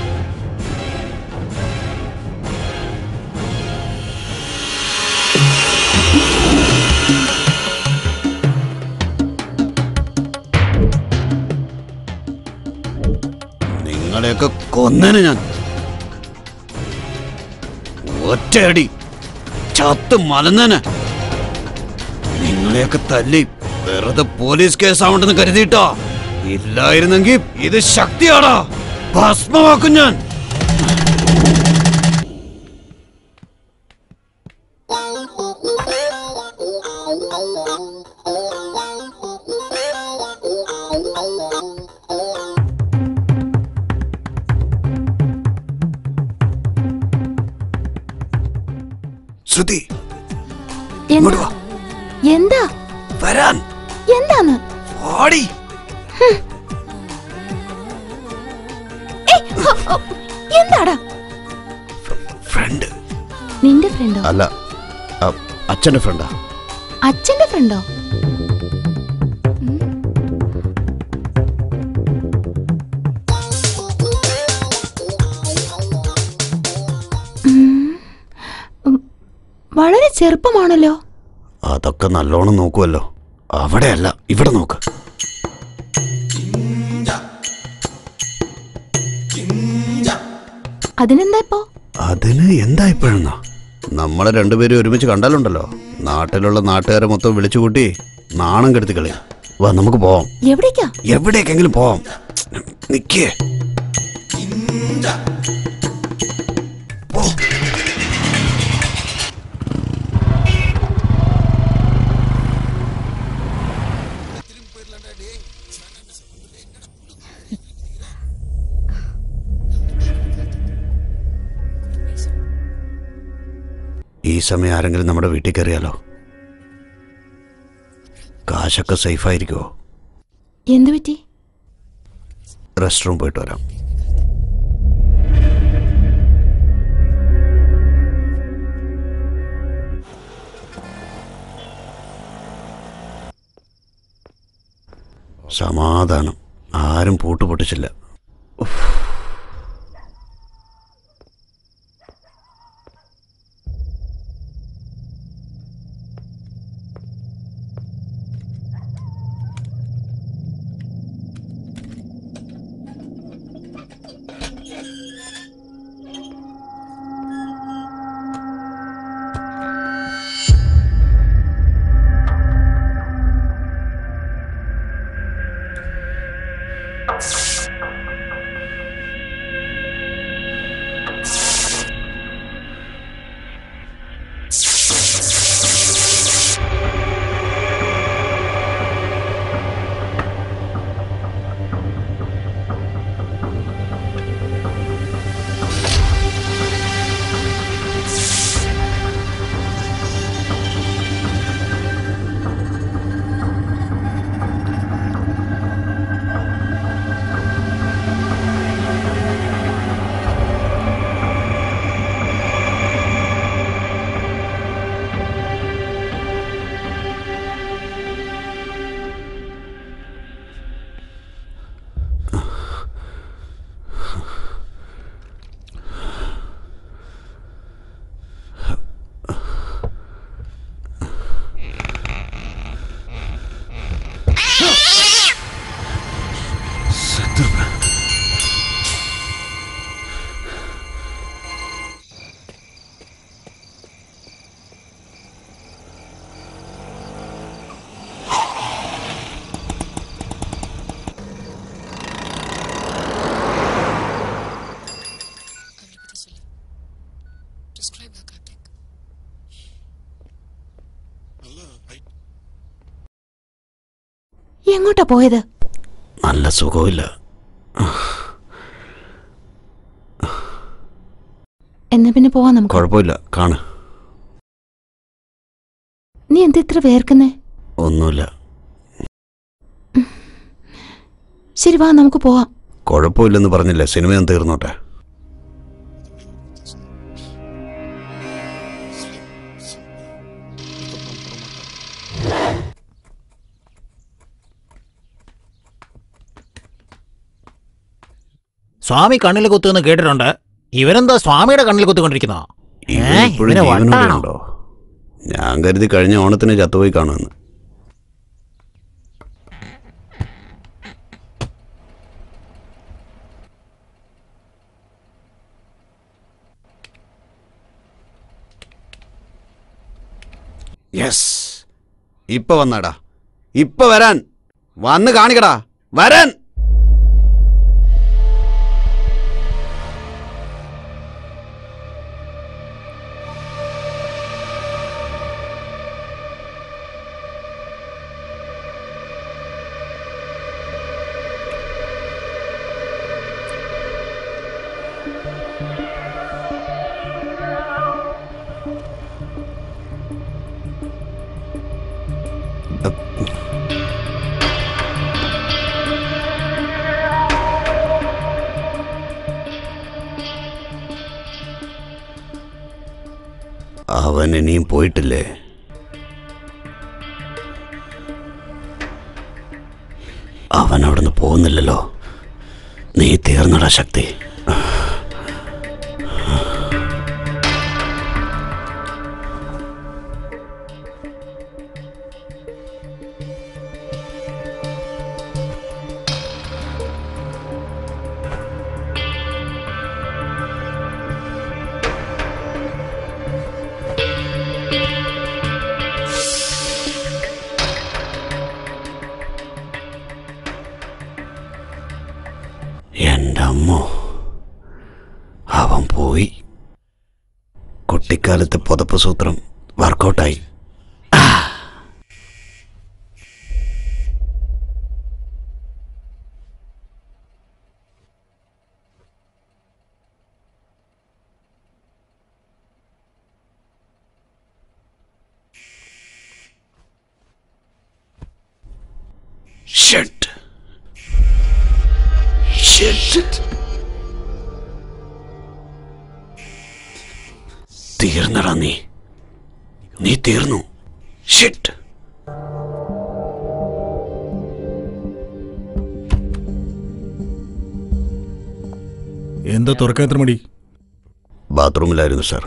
നിങ്ങളെയൊക്കെ കൊന്നേനെ ഞാൻ. ഒറ്റയടി ചത്ത് മലന്നേനെ. നിങ്ങളെയൊക്കെ തല്ലി വെറുതെ പോലീസ് കേസാവണ്ടെന്ന് കരുതിയിട്ടോ? ഇല്ലായിരുന്നെങ്കിൽ ഇത് ശക്തിയാടാ, ഭസ്മമാക്കും ഞാൻ. ശ്രുതി, എന്താ വരാൻ. എന്താന്ന്? ഓടി. എന്താടാ? ഫ്രണ്ട്. നിന്റെ ഫ്രണ്ടോ? അല്ല, അച്ഛന്റെ ഫ്രണ്ടാ. അച്ഛന്റെ ഫ്രണ്ടോ? വളരെ ചെറുപ്പമാണല്ലോ. അതൊക്കെ നല്ലോണം നോക്കുമല്ലോ. അവിടെയല്ല, ഇവിടെ നോക്ക്. അതിനെന്താ ഇപ്പോ? അതിന് എന്താ ഇപ്പോഴെന്നാ? നമ്മളെ രണ്ടുപേരും ഒരുമിച്ച് കണ്ടാലുണ്ടല്ലോ, നാട്ടിലുള്ള നാട്ടുകാരെ മൊത്തം വിളിച്ചുകൂട്ടി നാണം കെടുത്തി കളയും. വാ, നമുക്ക് പോവാം. എവിടേക്കാ? എവിടേക്കെങ്കിലും പോവാം. നിക്കേ. ഈ സമയം ആരെങ്കിലും നമ്മുടെ വീട്ടിൽ കയറിയാലോ? കാശൊക്കെ സേഫായിരിക്കുമോ? എന്തു പറ്റി? റെസ്റ്റ് റൂം പോയിട്ട് വരാം. സമാധാനം. ആരും പൂട്ടുപൊട്ടിച്ചില്ല. എങ്ങോട്ടാ പോയത്? നല്ല സുഖമില്ല. എന്നാ പിന്നെ പോവാം നമുക്ക്. കുഴപ്പമില്ല, കാണ്. നീ എന്താ ഇത്ര വേർക്കുന്നേ? ഒന്നുമില്ല. ശരി വാ, നമുക്ക് പോവാം. കുഴപ്പമില്ലെന്ന് പറഞ്ഞില്ലേ, സിനിമയൊന്നും തീർന്നോട്ടെ. സ്വാമി കണ്ണിൽ കുത്തുമെന്ന് കേട്ടിട്ടുണ്ട്. ഇവരെന്താ സ്വാമിയുടെ കണ്ണിൽ കുത്തിക്കൊണ്ടിരിക്കുന്നോ? ഞാൻ കരുതി കഴിഞ്ഞ ഓണത്തിന് ചത്തുപോയി കാണുമെന്ന്. യെസ്, ഇപ്പൊ വന്നാടാ. ഇപ്പൊ വരാൻ, വന്ന് കാണിക്കടാ, വരാൻ. അവൻ ഇനിയും പോയിട്ടില്ലേ? അവൻ അവിടുന്ന് പോകുന്നില്ലല്ലോ. നീ തീർന്നടാ ശക്തി. എൻ്റെ അമ്മോ, അവൻ പോയി. കുട്ടിക്കാലത്തെ പുതപ്പ് സൂത്രം വർക്കൗട്ടായി. Shit. തീർന്നടാ നീ തീർന്നു. ഷിറ്റ്. എന്താ തുറക്കാൻ എത്ര മടി? ബാത്റൂമിലായിരുന്നു സാർ.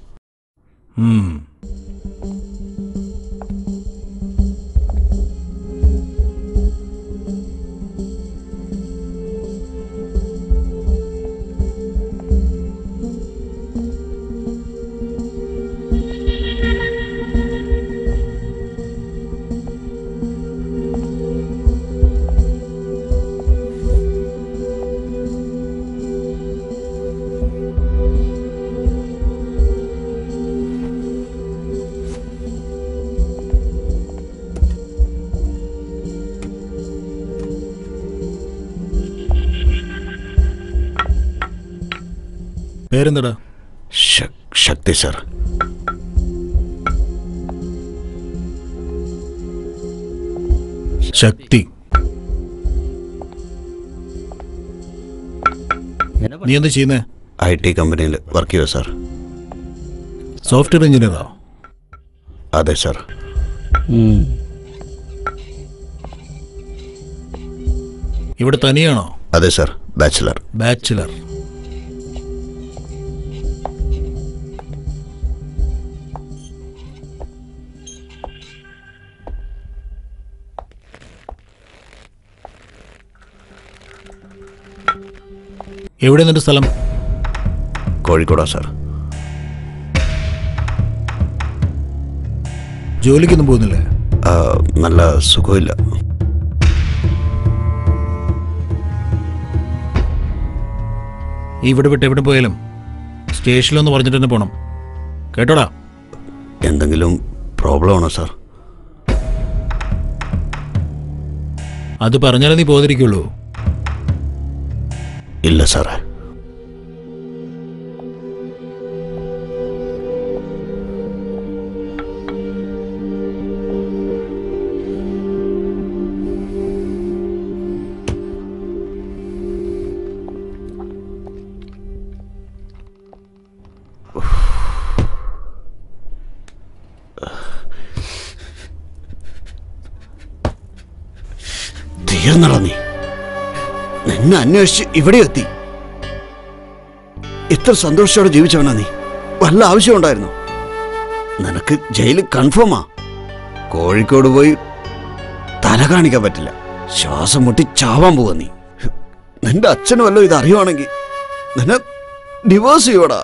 പേരെന്താടാ? ശക്തി സാർ. ശക്തി. നീ എന്താ ചെയ്യുന്നേ? IT കമ്പനിയിൽ വർക്ക് ചെയ്യുക സാർ. സോഫ്റ്റ്വെയർ എഞ്ചിനീയറോ? അതെ സാർ. ഇവിടെ തനിയാണോ? അതെ സാർ, ബാച്ചിലർ. ബാച്ചിലർ. എവിടെ നിന്റെ സ്ഥലം? കോഴിക്കോടാ സാർ. ജോലിക്കൊന്നും പോകുന്നില്ലേ? നല്ല സുഖമില്ല. ഇവിടെ വിട്ട് എവിടെ പോയാലും സ്റ്റേഷനിലൊന്ന് പറഞ്ഞിട്ട് തന്നെ പോണം, കേട്ടോടാ? എന്തെങ്കിലും പ്രോബ്ലം ആണോ സാർ? അത് പറഞ്ഞാലേ നീ പോതിരിക്കുള്ളൂ. ഇല്ല സാറേ. തീർന്നടാ നീ. നിന്നെ അന്വേഷിച്ച് ഇവിടെ എത്തി. എത്ര സന്തോഷത്തോടെ ജീവിച്ചവനാ നീ. വല്ല ആവശ്യമുണ്ടായിരുന്നു? നിനക്ക് ജയില് കൺഫേമാ. കോഴിക്കോട് പോയി തല കാണിക്കാൻ പറ്റില്ല. ശ്വാസം മുട്ടി ചാവാൻ പോവാ നീ. നിന്റെ അച്ഛന് വല്ലോ ഇത് അറിയുവാണെങ്കിൽ നിന്നെ ഡിവോഴ്സ് ചെയ്യോടാ.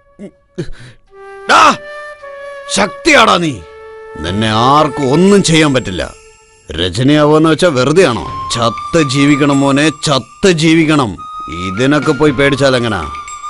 ശക്തിയാടാ നീ. നിന്നെ ആർക്കും ഒന്നും ചെയ്യാൻ പറ്റില്ല. രജനിയാവോന്ന് വെച്ചാ വെറുതെ ആണോ? ചത്ത് ജീവിക്കണം മോനെ, ചത്ത് ജീവിക്കണം. ഇതിനൊക്കെ പോയി പേടിച്ചാൽ എങ്ങനാ?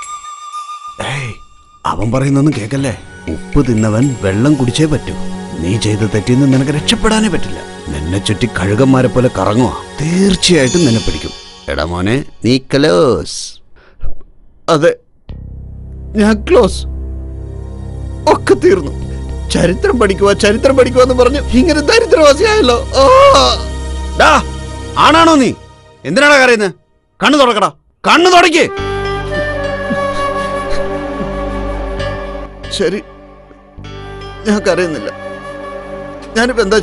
അവൻ പറയുന്നൊന്നും കേക്കല്ലേ. ഉപ്പ് തിന്നവൻ വെള്ളം കുടിച്ചേ പറ്റൂ. നീ ചെയ്ത തെറ്റിന്ന് നിനക്ക് രക്ഷപ്പെടാനേ പറ്റില്ല. നിന്നെ ചുറ്റി കഴുകന്മാരെ പോലെ കറങ്ങുക. തീർച്ചയായിട്ടും നിന്നെ പിടിക്കും. എടാ മോനെ, നീ ക്ലോസ്. അതെ, ഞാൻ ക്ലോസ്. ഒക്കെ തീർന്നു. ചരിത്രം പഠിക്കുക എന്ന് പറഞ്ഞു ഇങ്ങനെ ദരിദ്രവാസിയായല്ലോ. ആണാണോ നീ? എന്തിനാടാ കരയുന്നത്? കണ്ണു തുറക്കടാ, കണ്ണു തുടയ്ക്ക്. ശരി, ഞാൻ കരയുന്നില്ല. ഞാനിപ്പോ എന്താ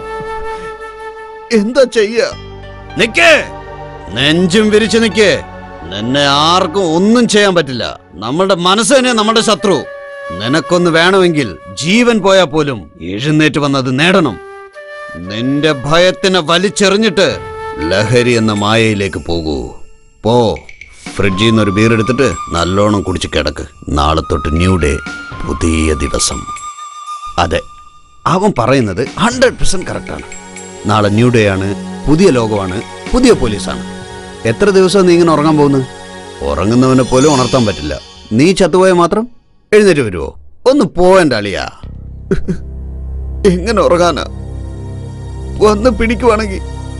ചെയ്യാ? നിക്കേ, നെഞ്ചും വിരിച്ചു നിക്കേ. നിന്നെ ആർക്കും ഒന്നും ചെയ്യാൻ പറ്റില്ല. നമ്മളുടെ മനസ്സ് തന്നെ നമ്മുടെ ശത്രു. നിനക്കൊന്ന് വേണമെങ്കിൽ ജീവൻ പോയാൽ പോലും എഴുന്നേറ്റ് വന്നത് നേടണം. നിന്റെ ഭയത്തിനെ വലിച്ചെറിഞ്ഞിട്ട് ലഹരി എന്ന മായയിലേക്ക് പോകൂ. പോ, ഫ്രിഡ്ജിൽ നിന്ന് ഒരു ബീർ എടുത്തിട്ട് നല്ലോണം കുടിച്ച് കിടക്ക്. നാളെ തൊട്ട് ന്യൂ ഡേ, പുതിയ ദിവസം. അതെ, അവൻ പറയുന്നത് 100% കറക്റ്റാണ്. നാളെ ന്യൂ ഡേ ആണ്, പുതിയ ലോകമാണ്, പുതിയ പോലീസാണ്. എത്ര ദിവസം നീ ഇങ്ങനെ ഉറങ്ങാൻ പോകുന്നു? ഉറങ്ങുന്നവനെ പോലും ഉണർത്താൻ പറ്റില്ല. നീ ചത്തുപോയാൽ മാത്രം എഴുന്നേറ്റ് വരുവോ? ഒന്ന് പോവൻ്റെ അളിയാ. എങ്ങനെ ഉറങ്ങാനാ? വന്ന് പിടിക്കുവാണെങ്കിൽ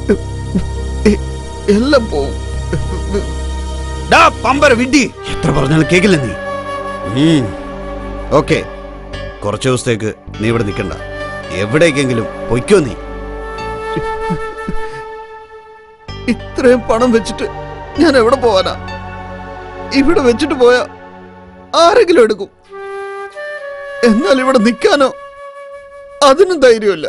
എല്ലാം പോവും. പമ്പര വിഡ്ഢി, എത്ര പറഞ്ഞാലും കേക്കില്ല നീ. ഓക്കെ, കുറച്ച് ദിവസത്തേക്ക് നീ ഇവിടെ നിൽക്കണ്ട. എവിടേക്കെങ്കിലും പൊയ്ക്കോ നീ. ഇത്രയും പണം വെച്ചിട്ട് ഞാൻ എവിടെ പോവാനാ? ഇവിടെ വെച്ചിട്ട് പോയാ ആരെങ്കിലും എടുക്കും. എന്നാൽ ഇവിടെ നിൽക്കാനോ അതിനും ധൈര്യമില്ല.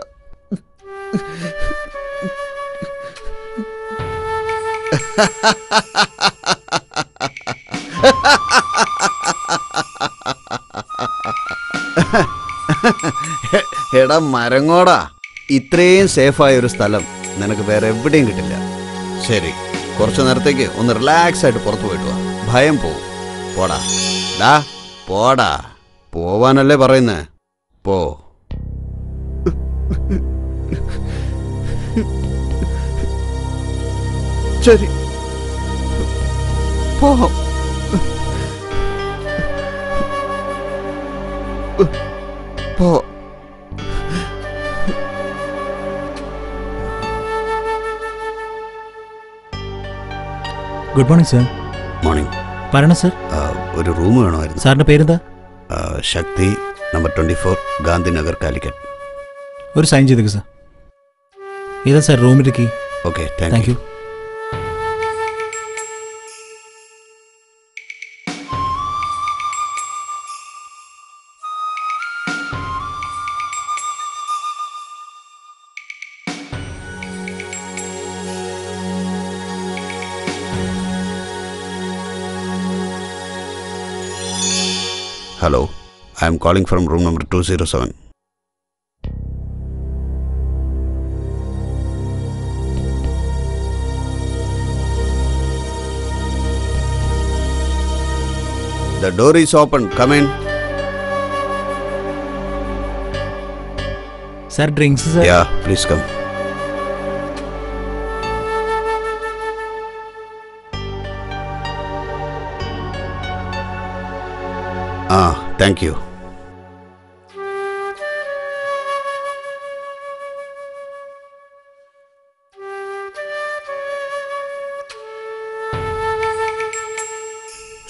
എടാ മരങ്ങോടാ, ഇത്രയും സേഫായ ഒരു സ്ഥലം നിനക്ക് വേറെ എവിടെയും കിട്ടില്ല. ശരി, കുറച്ചു നേരത്തേക്ക് ഒന്ന് റിലാക്സ് ആയിട്ട് പുറത്തു പോയിട്ട് വാ. ഭയം പോവും. പോടാ ഡാ, പോടാ. പോവാനല്ലേ പറയുന്നേ? പോ. ശരി, പോവാം. പോ. Good morning sir. മോർണിംഗ്. പറയണ സർ. ഒരു റൂം വേണമായിരുന്നു. സാറിന്റെ പേരെന്താ? ശക്തി, നമ്പർ 24, ഗാന്ധിനഗർ, കാലിക്കറ്റ്. ഒരു സൈൻ ചെയ്തേക്ക് സാർ. ഇതാ സാർ റൂമിന്റെ key. Okay, thank you. Hello, I am calling from room number 207. The door is open. Come in. Sir, drinks, sir? Yeah, please come. Thank you.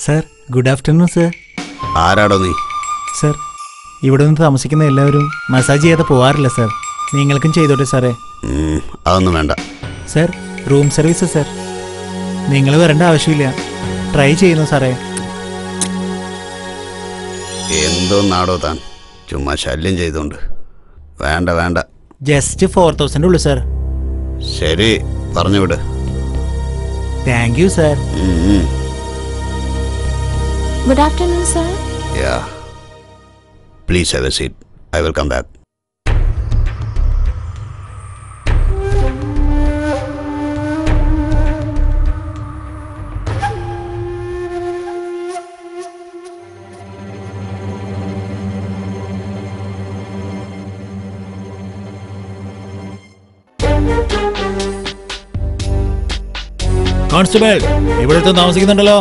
Sir good afternoon sir. ആരാടോ നീ? സർ ഇവിടെ നിന്ന് താമസിക്കുന്ന എല്ലാവരും മസാജ് ചെയ്യാതെ പോവാറില്ല സർ. നിങ്ങൾക്കും ചെയ്തോട്ടെ സാറേ. അതൊന്നും വേണ്ട സർ. Room service sir. നിങ്ങൾ വരേണ്ട ആവശ്യമില്ല. ട്രൈ ചെയ്യുന്നു സാറേ. എന്തോ നാടോ താൻ ചുമ്മാ ശല്യം ചെയ്തോണ്ട്. വേണ്ട വേണ്ട. ജസ്റ്റ് 4000 ഉള്ളൂ സർ. ശരി പറഞ്ഞു വിട്. Thank you sir. Good afternoon, sir. Yeah. Please have a seat. I will come back. Constable ഇവിടുത്തെ താമസിക്കുന്നുണ്ടല്ലോ.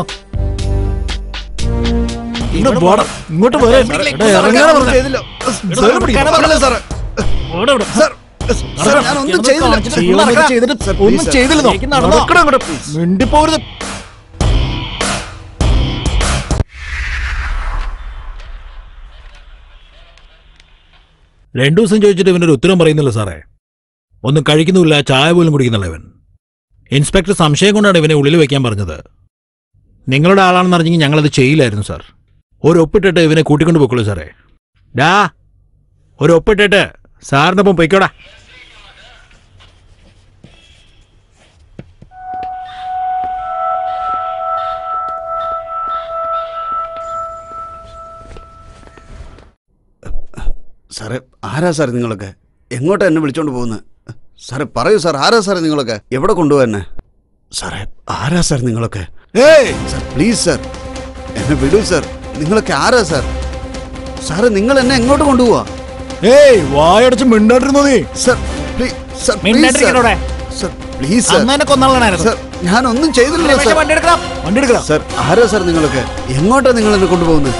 ഇങ്ങോട്ട് ഒന്നും ചെയ്തില്ല. മിണ്ടിപ്പോരുത്. രണ്ടു ദിവസം ചോദിച്ചിട്ട് ഇവനൊരു ഉത്തരം പറയുന്നില്ല സാറേ. ഒന്നും കഴിക്കുന്നുമില്ല, ചായ പോലും കുടിക്കുന്നില്ല ഇവൻ. ഇൻസ്പെക്ടർ സംശയം കൊണ്ടാണ് ഇവനെ ഉള്ളിൽ വെക്കാൻ പറഞ്ഞത്. നിങ്ങളുടെ ആളാണെന്ന് അറിഞ്ഞെങ്കിൽ ഞങ്ങളത് ചെയ്യില്ലായിരുന്നു സാർ. ഒരു ഒപ്പിട്ടിട്ട് ഇവനെ കൂട്ടിക്കൊണ്ട് പോയിക്കോളൂ സാറേ. ഡാ ഒരു ഒപ്പിട്ടിട്ട് സാറിൻ്റെ ഒപ്പം പൊയ്ക്കോടാ. സാറേ ആരാ സാർ നിങ്ങളൊക്കെ? എങ്ങോട്ടാ എന്നെ വിളിച്ചോണ്ട് പോകുന്നത്? സാറേ പറയൂ സാർ, ആരാ സാറേ നിങ്ങളൊക്കെ? എവിടെ കൊണ്ടുപോകാൻ എന്നെ? സാറേ ആരാ സാർ നിങ്ങളൊക്കെ? സാർ പ്ലീസ് സാർ എന്നെ വിടൂ സാർ. നിങ്ങളൊക്കെ ആരാ സാർ? സാറേ നിങ്ങൾ എന്നെ എങ്ങോട്ട് കൊണ്ടുപോവാ? വായടച്ച് മിണ്ടാണ്ടിരുന്നോ നീ? Sir please sir, please sir, ഞാനൊന്നും ചെയ്തില്ല സാർ. സാർ ആരാ സാർ നിങ്ങളൊക്കെ? എങ്ങോട്ടാ നിങ്ങൾ എന്നെ കൊണ്ടുപോകുന്നത്?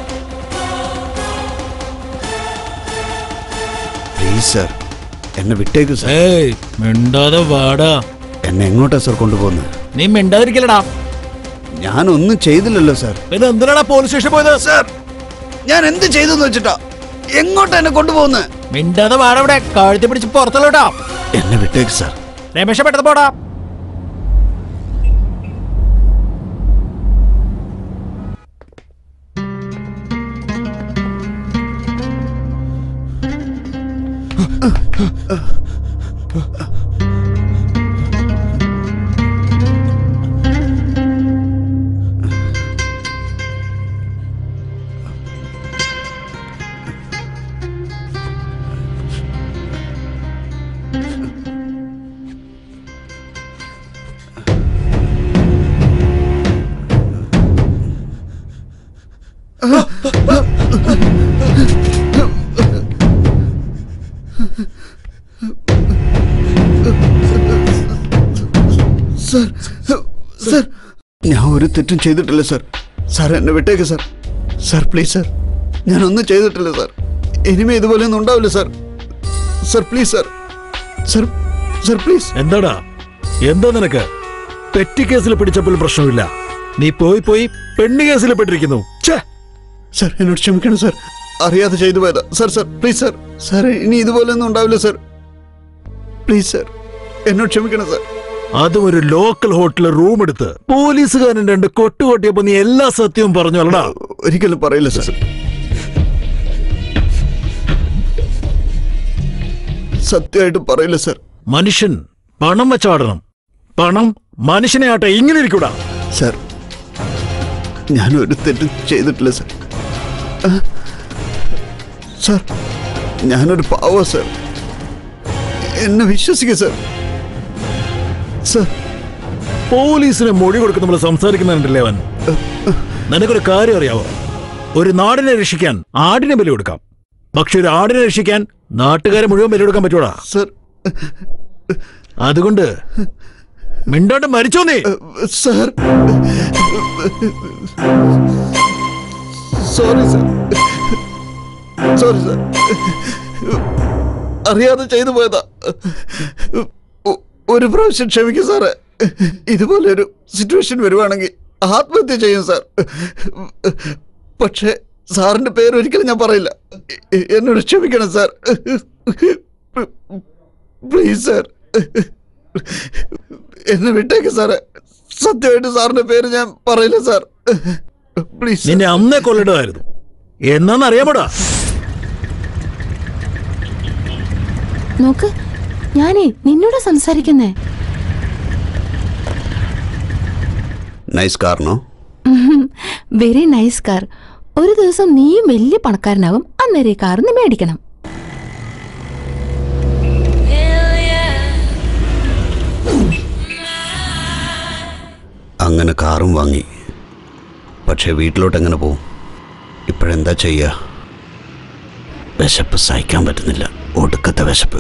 പ്ലീസ് സാർ എന്നെ വിട്ടേക്കു സാർ. മിണ്ടാതെ വാടാ. എന്നെ എങ്ങോട്ടാ സാർ കൊണ്ടുപോകുന്നത്? നീ മിണ്ടാതിരിക്കലടാ. ഞാനൊന്നും ചെയ്തില്ലല്ലോ സാർ. പിന്നെ എന്തിനാടാ പോലീസ് സ്റ്റേഷൻ പോയത്? സാർ ഞാൻ എന്ത് ചെയ്തെന്ന് വെച്ചിട്ടാ? എങ്ങോട്ടാ എന്നെ കൊണ്ടുപോകുന്നത്? മിണ്ടാതെ വാടവിടെ. കഴുത്തി പിടിച്ച് പുറത്തുള്ളൂട്ടാ. എന്നെ വിട്ടേക്ക് സാർ. രമേശ പെട്ടെന്ന് പോടാ. സാർ സാർ ഞാൻ ഒരു തെറ്റും ചെയ്തിട്ടില്ല സാർ. സാർ എന്നെ വിട്ടേക്ക് സാർ. സാർ പ്ലീസ് സാർ, ഞാനൊന്നും ചെയ്തിട്ടില്ല സാർ. ഇനിമേ ഇതുപോലെയൊന്നും ഉണ്ടാവില്ല sir. Sir please sir. Sir sir please. എന്താടാ എന്താ നിനക്ക്? പെറ്റി കേസിൽ പിടിച്ചപ്പോൾ പ്രശ്നമില്ല. നീ പോയി പെണ്ണ് കേസിൽ പെട്ടിരിക്കുന്നു. സാർ എന്നോട് ക്ഷമിക്കണം സാർ, അറിയാതെ ചെയ്തു പോയതാ sir. Sir please sir. Sir ഇനി ഇതുപോലെയൊന്നും ഉണ്ടാവില്ല സാർ. പ്ലീസ് സാർ എന്നോട് ക്ഷമിക്കണം സാർ. അതും ഒരു ലോക്കൽ ഹോട്ടലിൽ റൂം എടുത്ത് പോലീസുകാരൻ 2 കൊട്ട് കൊട്ടിയപ്പോ നീ എല്ലാ സത്യവും പറഞ്ഞു അല്ലടാ? ഒരിക്കലും പറയില്ല സാർ. സത്യമായിട്ട് പറയില്ല സാർ. മനുഷ്യൻ പണം വെച്ചാടണം. പണം മനുഷ്യനെ ആട്ടെ ഇങ്ങനെ ഇരിക്കൂടാ. സാർ ഞാനൊരു തെറ്റും ചെയ്തിട്ടില്ല സാർ. സാർ ഞാനൊരു പാവ സാർ, എന്നെ വിശ്വസിക്കുക സാർ. സാർ പോലീസിന് മൊഴി കൊടുക്കുന്ന നമ്മൾ സംസാരിക്കുന്നുണ്ടല്ലേ അവൻ? നിനക്കൊരു കാര്യം അറിയാവോ? ഒരു നാടിനെ രക്ഷിക്കാൻ ആടിനെ ബലി കൊടുക്കാം, പക്ഷെ ഒരു ആടിനെ രക്ഷിക്കാൻ നാട്ടുകാരെ മുഴുവൻ ബലി കൊടുക്കാൻ പറ്റൂടാ സാർ. അതുകൊണ്ട് മിണ്ടാണ്ട് മരിച്ചോ നീ? Sir sorry sir. Sorry sir, അറിയാതെ ചെയ്തു പോയതാ. ഒരു പ്രാവശ്യം ക്ഷമിക്കും സാറേ. ഇതുപോലെ ഒരു സിറ്റുവേഷൻ വരുവാണെങ്കിൽ ആത്മഹത്യ ചെയ്യും സാർ. പക്ഷേ സാറിന്റെ പേര് ഒരിക്കലും ഞാൻ പറയില്ല. എന്നോട് ക്ഷമിക്കണം സാർ. പ്ലീസ് സാർ, എന്നെ വിട്ടേക്ക് സാറേ. സത്യമായിട്ട് സാറിന്റെ പേര് ഞാൻ പറയില്ല സാർ. പ്ലീസ്. നിന്നെ അന്നേ കൊല്ലേണ്ടതായിരുന്നു. എന്നാന്നറിയാമോടാ? നോക്ക്, ഞാനേ നിന്നോട് സംസാരിക്കുന്നേ. നൈസ് കാർണോ? Very nice car. ഒരു ദിവസം നീയും വലിയ പണക്കാരനാവും. അന്നേരം കാർ നീ മേടിക്കണം. അങ്ങനെ കാറും വാങ്ങി. പക്ഷേ വീട്ടിലോട്ട് എങ്ങനെ പോവും? ഇപ്പോഴെന്താ ചെയ്യുക? വിശപ്പ് സഹിക്കാൻ പറ്റുന്നില്ല. ഒടുക്കത്തെ വിശപ്പ്.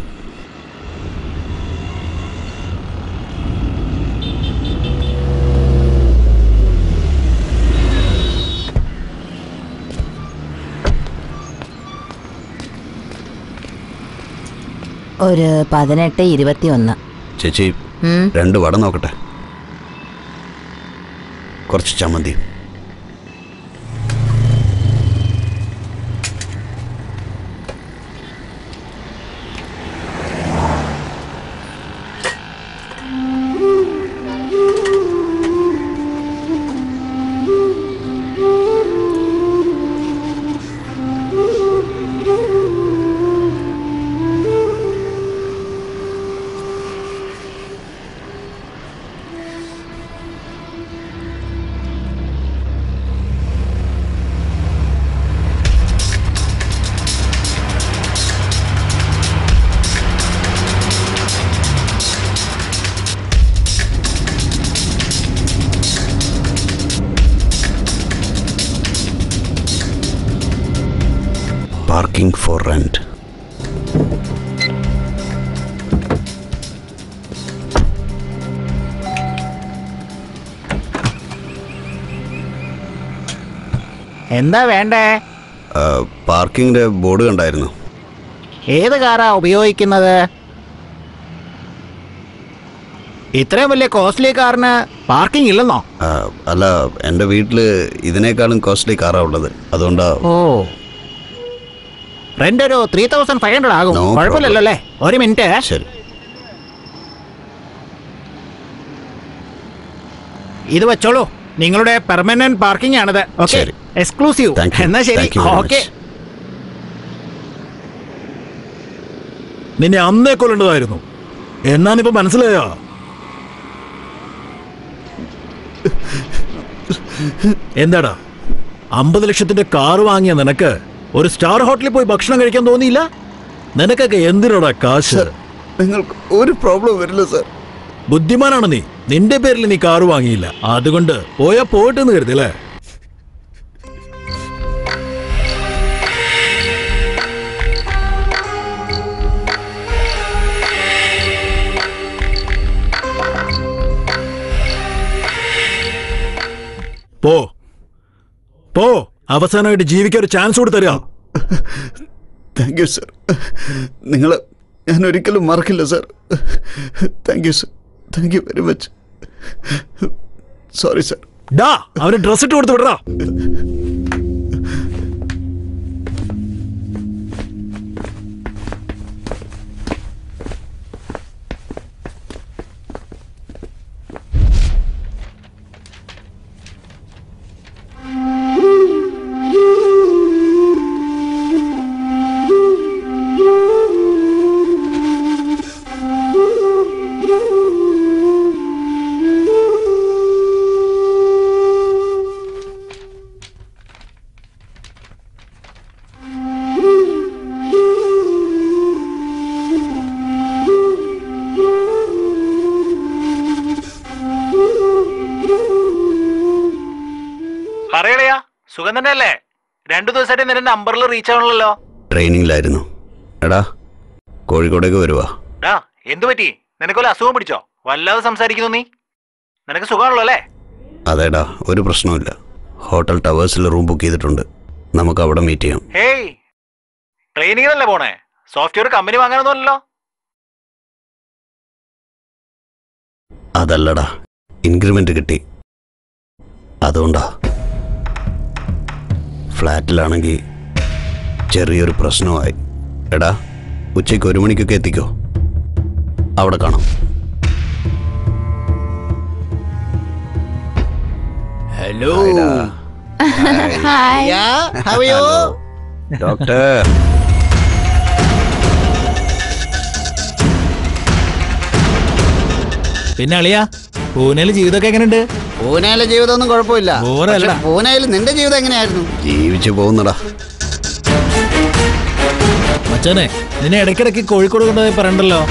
ഒരു 18-21. ചേച്ചി, 2 വട നോക്കട്ടെ. കുറച്ച് ചമ്മന്തി. Parking for rent. എന്താ വേണ്ടേ? പാർക്കിങ്ങിന്റെ ബോർഡ് കണ്ടായിരുന്നു. ഏത് കാറാ ഉപയോഗിക്കുന്നത്? ഇത്രയും വലിയ കോസ്റ്റ്ലി കാറിന് പാർക്കിംഗ് ഇല്ലെന്നോ? അല്ല, എൻ്റെ വീട്ടിൽ ഇതിനേക്കാളും കോസ്റ്റ്ലി കാറാണ് ഉള്ളത്. അതുകൊണ്ടാ. ഓ, റെന്റ് ഒരു 3500 ആകും. കുഴപ്പമില്ലല്ലോ അല്ലേ? ഒരു മിനിറ്റ്. ശരി. ഇത് വെച്ചോളൂ, നിങ്ങളുടെ പെർമനന്റ് പാർക്കിംഗ് ആണിത്. Okay, exclusive. എന്നാ ശരി, ഓക്കെ. നിന്നെ അന്നേ കൊല്ലേണ്ടതായിരുന്നു. എന്നാണിപ്പോ മനസ്സിലായോ? എന്താടാ, 50 ലക്ഷത്തിന്റെ കാറ് വാങ്ങിയ നിനക്ക് ഒരു സ്റ്റാർ ഹോട്ടലിൽ പോയി ഭക്ഷണം കഴിക്കാൻ തോന്നിയില്ല? നിനക്കൊക്കെ എന്തിനോടാ കാശ്? നിങ്ങൾക്ക് ഒരു പ്രോബ്ലം വരില്ല സാർ. ബുദ്ധിമാനാണ് നീ. നിന്റെ പേരിൽ നീ കാറ് വാങ്ങിയില്ല, അതുകൊണ്ട് പോയാ പോയിട്ടെന്ന് കരുതില്ലേ? പോ പോ, അവസാനമായിട്ട് ജീവിക്കാൻ ഒരു ചാൻസ് കൂടി തരാ. Thank you sir. നിങ്ങൾ ഞാൻ ഒരിക്കലും മറക്കില്ല sir. Thank you sir. Thank you very much. Sorry sir. ഡാ, അവന് ഡ്രസ് ഇട്ട് കൊടുത്ത് വിടറാ. പറയളയാ, സുഖം തന്നെയല്ലേ? 2 ദിവസമായിട്ട് നിന്റെ നമ്പറിൽ റീച്ച് ആവണല്ലോ. ട്രെയിനിങ്ങിലായിരുന്നു. എടാ, കോഴിക്കോടേക്ക് വരുവാ. ഡാ, എന്തു പറ്റി? നിനക്കൊല്ല അസുഖം പിടിച്ചോ? വല്ലാതെ സംസാരിക്കുന്നു നീ. നിനക്ക് സുഖമാണല്ലോ അല്ലേ? അതേടാ, ഒരു പ്രശ്നവുമില്ല. ഹോട്ടൽ ടവേഴ്സിൽ റൂം ബുക്ക് ചെയ്തിട്ടുണ്ട്. നമുക്ക് അവിടെ മീറ്റ് ചെയ്യാം. ഹേയ്, ട്രെയിനിങ്ങിനല്ലേ പോണേ? സോഫ്റ്റ്വെയർ കമ്പനി വാങ്ങാനൊന്നുമല്ലോ. അതല്ലടാ, ഇൻക്രിമെന്റ് കിട്ടി. അതുകൊണ്ടാ. ഫ്ലാറ്റിലാണെങ്കിൽ ചെറിയൊരു പ്രശ്നമായി. എടാ, ഉച്ചയ്ക്ക് 1 മണിക്കൊക്കെ എത്തിക്കോ, അവിടെ കാണാം. ഹലോ. ഹായ്. ഡോക്ടർ. പിന്നെ അളിയാ, പൂനെയിലെ ജീവിതമൊക്കെ എങ്ങനെയുണ്ട്? പൂനെയിലെ ജീവിതമൊന്നും കുഴപ്പമില്ല. ബോറല്ല. പൂനെയിൽ നിന്റെ ജീവിതം എങ്ങനെയായിരുന്നു? ജീവിച്ചു പോകുന്നടാ. മച്ചാനെ, നിന്നെ ഇടയ്ക്കിടയ്ക്ക് കോഴിക്കോട് കൊണ്ടുപോയി പറയണ്ടല്ലോ.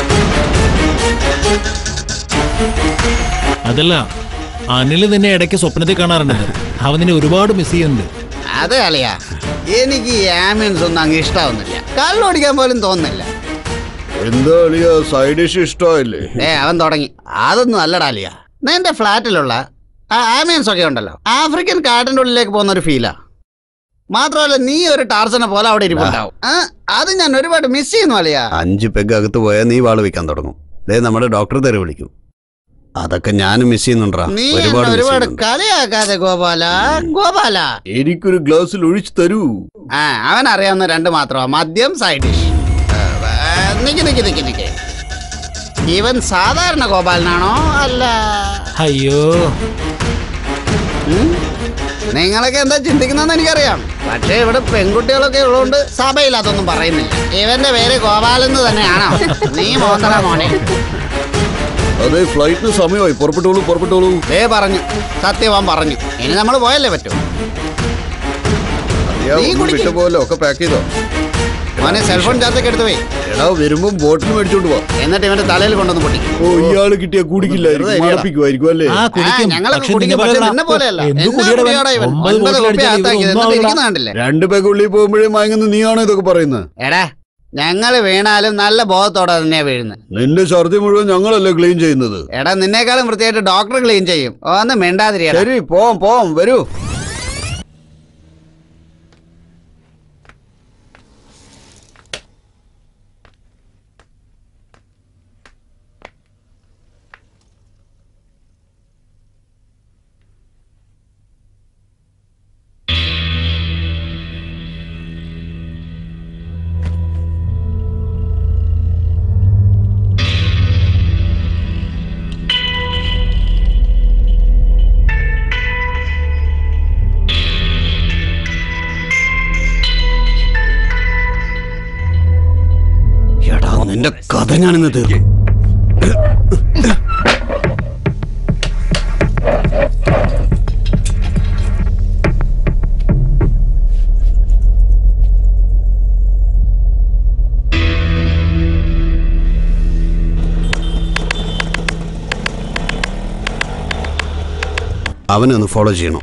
അതല്ല, അനിൽ നിന്നെ ഇടയ്ക്ക് സ്വപ്നത്തിൽ കാണാറുണ്ട്. അവൻ നിന്നെ ഒരുപാട് മിസ് ചെയ്യുന്നുണ്ട്. അതെ അളിയാ, എനിക്ക് ഈ ആംബിയൻസ് ഒന്നും അങ്ങ് ഇഷ്ടാവുന്നില്ല. കള്ളോടിക്കാൻ പോലും തോന്നുന്നില്ല. എന്താ അളിയാ, സൈഡ് ഡിഷ് ഇഷ്ടമായില്ലേ? അവൻ തുടങ്ങി. അതൊന്നും അല്ലടാ അളിയാ, നിന്റെ ഫ്ലാറ്റിലുള്ള ആ ആംബിയൻസ് ഒക്കെ ഉണ്ടല്ലോ, ആഫ്രിക്കൻ കാട്ടിന്റെ ഉള്ളിലേക്ക് പോകുന്ന ഒരു ഫീലാ. മാത്രമല്ല, നീ ഒരു ടാർസനെ പോലെ അവിടെ ഇരിപ്പുണ്ടാവും. അത് ഞാൻ ഒരുപാട് മിസ് ചെയ്യുന്നു അളിയാ. 5 പെഗ് അകത്ത് പോയാൽ നീ വാള് വെക്കാൻ തുടങ്ങും. നമ്മുടെ ഡോക്ടർ തെറി വിളിക്കും. അതൊക്കെ ഞാനും മിസ് ചെയ്യുന്നുണ്ടാ. നീ ഒരുപാട് കളിയാക്കാതെ ഗോപാല. ഗോപാല, എനിക്കൊരു ഗ്ലാസ്സിൽ ഒഴിച്ചു തരൂ. അവൻ അറിയാവുന്ന 2 മാത്രമാ, മദ്യം, സൈഡ് ഡിഷ്. നിക്ക്. ഇവൻ സാധാരണ ഗോപാലനാണോ അല്ല? അയ്യോ, നിങ്ങളൊക്കെ എന്താ ചിന്തിക്കുന്നതെന്ന് എനിക്കറിയാം. പക്ഷേ ഇവിടെ പെൺകുട്ടികളൊക്കെ ഉള്ളതുകൊണ്ട് സഭയിൽ അതൊന്നും പറയുന്നില്ല. ഇവന്റെ പേര് ഗോപാലെന്ന് തന്നെയാണോ? നീ മോന്തറ മോനെ. അതെ, ഫ്ലൈറ്റിന് സമയമായി. പുറപ്പെട്ടോളൂ. പറഞ്ഞു, സത്യവാൻ പറഞ്ഞു. ഇനി നമ്മൾ പോയല്ലേ പറ്റൂ. പോലെ ഒക്കെ പാക്ക് ചെയ്തോ മോനെ. സെൽഫോൺ ചാർജൊക്കെ എടുത്തു പോയി. എടാ, വരുമ്പോ ബോട്ടിൽ മേടിച്ചോണ്ട് പോ. എന്നിട്ട് ഇവന്റെ തലയിൽ കൊണ്ടൊന്ന് പൊട്ടിക്കും. ഓ, ഇയാള് കിട്ടിയ കുടിക്കില്ലായിരിക്കും അല്ലേ? ഞങ്ങളൊക്കെ കുടിക്കും, പക്ഷെ നിന്നെ പോലെയല്ല. 2 പെഗ് ഉള്ളിൽ പോകുമ്പോഴേ മയങ്ങുന്ന നീയാണോ ഇതൊക്കെ പറയുന്നത്? എടാ, ഞങ്ങള് വീണാലും നല്ല ബോധത്തോടെ തന്നെയാ വീഴുന്നത്. നിന്റെ ഛർദി മുഴുവൻ ഞങ്ങളല്ലേ ക്ലീൻ ചെയ്യുന്നത്? എടാ, നിന്നേക്കാളും വൃത്തിയായിട്ട് ഡോക്ടർ ക്ലീൻ ചെയ്യും. ഒന്ന് മിണ്ടാതിരിയാ. ശരി, പോം വരൂ. നിന്റെ കഥ ഞാനിന്ന് തീർക്കും. അവനെ ഒന്ന് ഫോളോ ചെയ്യണം.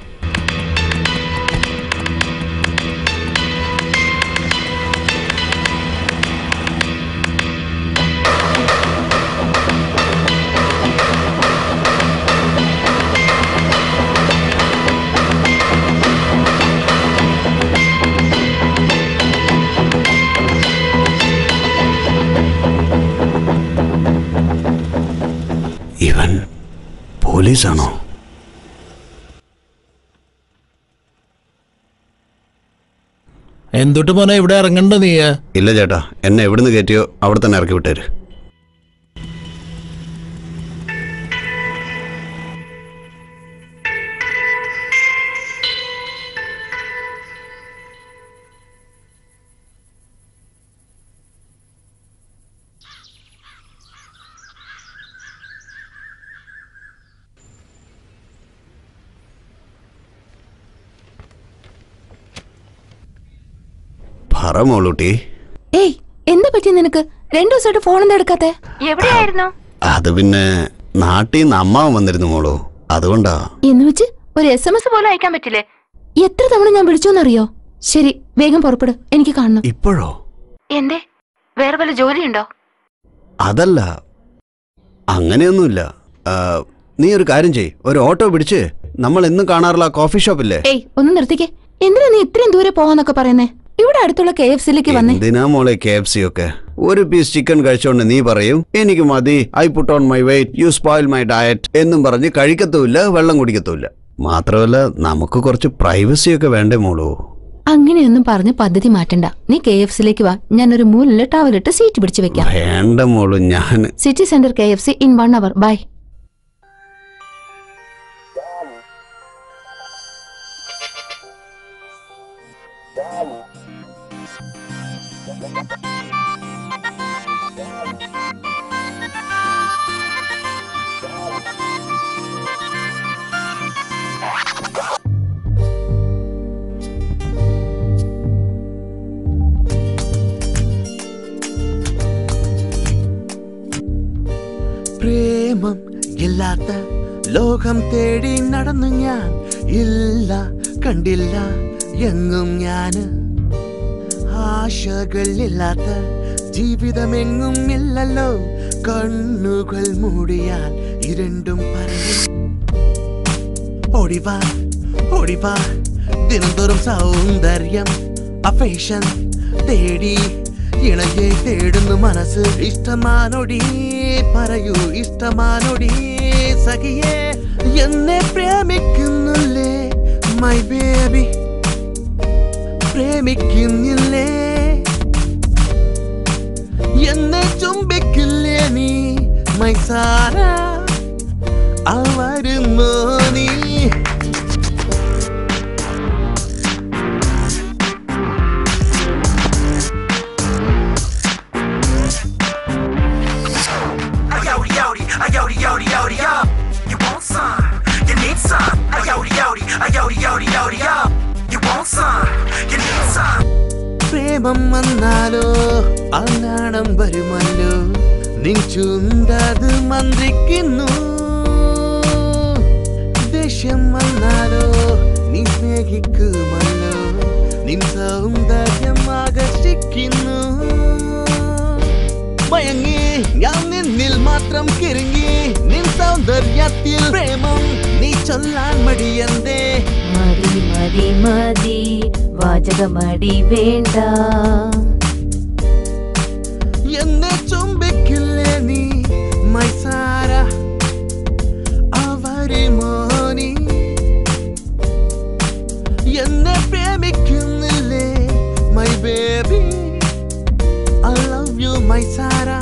ഇവൻ പോലീസാണോ? എന്തൊട്ട് മോനെ ഇവിടെ ഇറങ്ങണ്ട നീ? ഇല്ല ചേട്ടാ, എന്നെ എവിടുന്ന് കയറ്റിയോ അവിടെ തന്നെ ഇറക്കി വിട്ടേര്. മോളൂട്ടി, ഏയ്, എന്താ പറ്റി നിനക്ക്? 2 ദിവസമായിട്ട് ഫോണൊന്നും എടുക്കാത്തെ? എവിടെയായിരുന്നു? അത് പിന്നെ നാട്ടിൽ നിന്ന് അമ്മാവൻ വന്നിരുന്നു മോളോ, അതുകൊണ്ടാ. എന്ന് വെച്ച് ഒരു SMS പോലും അയക്കാൻ പറ്റില്ലേ? എത്ര തവണ ഞാൻ വിളിച്ചോന്നറിയോ? ശരി, വേഗം പുറപ്പെടു, എനിക്ക് കാണണം. ഇപ്പോഴോ? എന്തേ, വേറെ വല്ല ജോലിയുണ്ടോ? അതല്ല, അങ്ങനെയൊന്നുമില്ല. നീ ഒരു കാര്യം ചെയ്, ഒരു ഓട്ടോ പിടിച്ച് നമ്മൾ എന്നും കാണാറുള്ള കോഫി ഷോപ്പില്ലേ? ഏയ്, ഒന്ന് നിർത്തിക്കേ. എന്തിനാ നീ ഇത്രയും ദൂരെ പോവാന്നൊക്കെ പറയുന്നേ? ഇവിടെ അടുത്തുള്ള KFCയിലേക്ക് വന്നേ. എന്തിനാ മോളെ KFC ഒക്കെ? ഒരു പീസ് ചിക്കൻ കഴിച്ചോണ്ട് നീ പറയും എനിക്ക് മതി, I put on my weight, you spoil my diet എന്നും പറഞ്ഞ് കഴിക്കത്തുമില്ല, വെള്ളം കുടിക്കത്തുമില്ല. മാത്രമല്ല നമുക്ക് കുറച്ച് പ്രൈവസി ഒക്കെ വേണ്ടേ മോളൂ. അങ്ങനെയൊന്നും പറഞ്ഞ് പദ്ധതി മാറ്റണ്ട. നീ KFCയിലേക്ക് വാ, ഞാനൊരു മൂലില് ടവലിട്ട് സീറ്റ് പിടിച്ചു വെക്കാം. വേണ്ട മോളൂ, ഞാൻ city centre KFC in 1 hour. Bye. പ്രേമം ഇല്ലാത്ത ലോകം തേടി നടന്നു ഞാൻ, ഇല്ല കണ്ടില്ല എങ്ങും ഞാന്. ആശകൾ ഇല്ലാത്ത ജീവിതമെങ്ങും ഇല്ലല്ലോ, കണ്ണുകൾ മൂടിയാൽ ഇരണ്ടും പറയും. ഓടിവാ ഓടിവാ ദിനംതോറും സൗന്ദര്യം, അഫേഷൻ തേടി ഇണയെ തേടുന്നു മനസ്സ്. ഇഷ്ടമാനോടി പറയൂ, ഇഷ്ടമാനോടി സഖിയേ, എന്നെ പ്രേമിക്കുന്നില്ലേ മൈ ബേബി, പ്രേമിക്കുന്നില്ലേ എന്നെ ചുംബിക്കില്ലേ നീ മൈ സാര, അവരുമോ നീ. You want some? You need some? You want some? You need some? പ്രേമം വന്നാലോ അനാണം വരുമല്ലോ, നിൻ ചുണ്ടത് മന്ത്രിക്കുന്നു. ദേഷ്യം വന്നാലോ നീ സ്നേഹിക്കുമല്ലോ, നിൻ സൗന്ദര്യം ആകർഷിക്കുന്നു. മയങ്ങി ഞാൻ നിന്നിൽ മാത്രം കിറങ്ങി, നിൻ സൗന്ദര്യത്തിൽ പ്രേമം നീ ചൊല്ലാൻ മടിയന്തേ. മതി മതി മതി വാചകമടി വേണ്ട, എന്നെ ചുംബിക്കില്ലേ നീ മൈ സാര, അവരുമോ നീ എന്നെ പ്രേമിക്കുന്നില്ലേ my baby, I love you my Sara.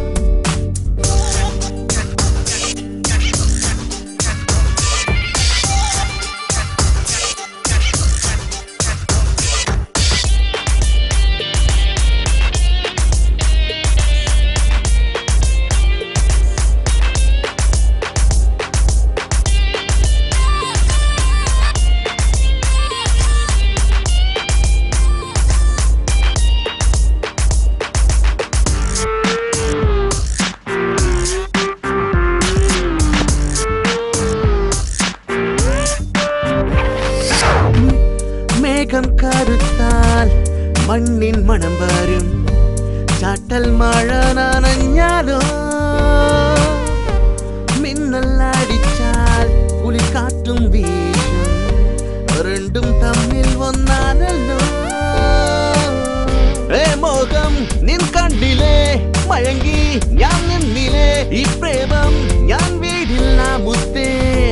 മേഘം കരുത്താൽ മണ്ണിൻ മണം വരും, ചാട്ടൽ മഴ നനഞ്ഞാലോ, മിന്നലടിച്ചാൽ കുളിക്കാറ്റും വീശും, രണ്ടും തമ്മിൽ ഒന്നാണല്ലോ. മോഹം നിൻ കണ്ടില്ലേ മയങ്ങി ഞാൻ നിന്നില്ലേ, ഈ പ്രേമം ഞാൻ വീടില്ല മുത്തേ.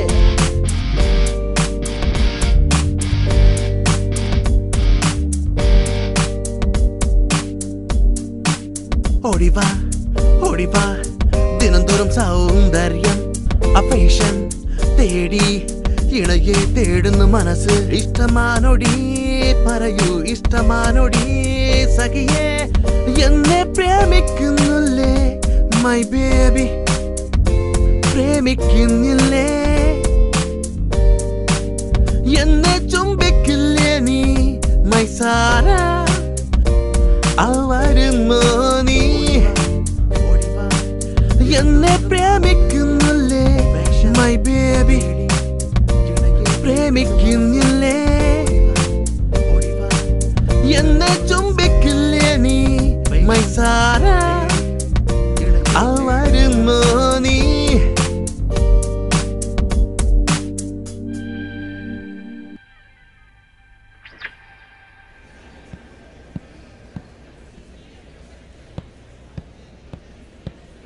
ഓടിവാ ഓടിവാ ദിനംതോറും സൗന്ദര്യം, അഫേഷൻ തേടി ഇണയെ തേടുന്നു മനസ്സ്. ഇഷ്ടമാനോടി പറയൂ, ഇഷ്ടമാനോടി സഖിയേ, എന്നെ പ്രേമിക്കുന്നില്ലേ മൈ ബേബി, പ്രേമിക്കുന്നില്ലേ എന്നെ ചുംബിക്കില്ലേ നീ മൈ സാര, അവരുമോ നീ എന്നെ പ്രേമിക്കുന്നില്ലേ മൈ ബേബി, പ്രേമിക്കുന്നില്ലേ എന്നെ ചുംബിക്കില്ലേ നീ മൈ സാര, അവരുമോ നീ.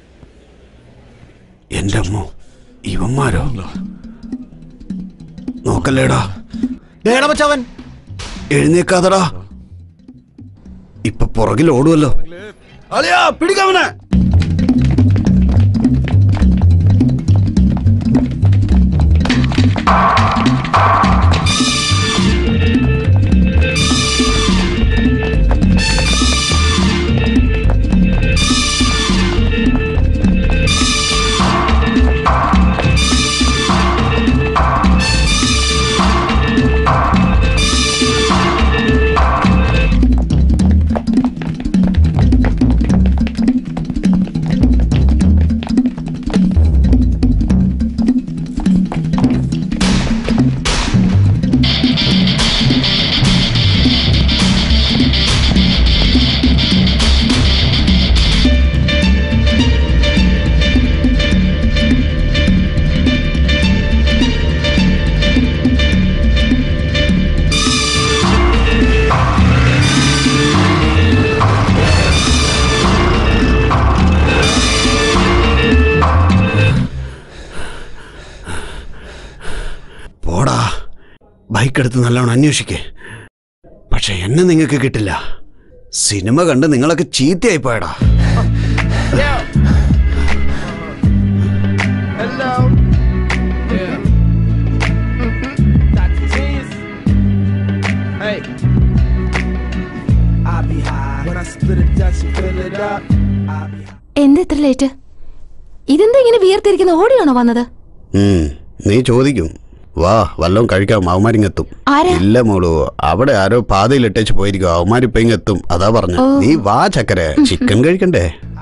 എന്റെ അമ്മോ, ഇവന്മാരോ? നോക്കല്ലേടാ. മച്ചവൻ എഴുന്നേക്കാതടാ, ഇപ്പൊ പുറകിൽ ഓടുവല്ലോ. അളിയാ പിടിക്കവനെ. ബൈക്കെടുത്ത് നല്ലോണം അന്വേഷിക്കേ. പക്ഷെ എന്നെ നിങ്ങൾക്ക് കിട്ടില്ല. സിനിമ കണ്ട് നിങ്ങളൊക്കെ ചീത്തയായി പോയടാ. എന്താ ഇത്ര ലേറ്റ്? ഇതെന്താ ഇങ്ങനെ വിയർത്തിരിക്കുന്ന? ഓടിയാണോ വന്നത്? നീ ചോദിക്കും. വാ, വല്ലതും കഴിക്കാം, അവന്മാരിങ്ങെത്തും. ഇല്ല മോളു, അവിടെ ആരോ പാതയിലിട്ടേച്ച് പോയിരിക്കും. അവന്മാരിപ്പ ഇങ്ങെത്തും, അതാ പറഞ്ഞു. നീ വാ ചക്കരെ, ചിക്കൻ കഴിക്കണ്ടേ?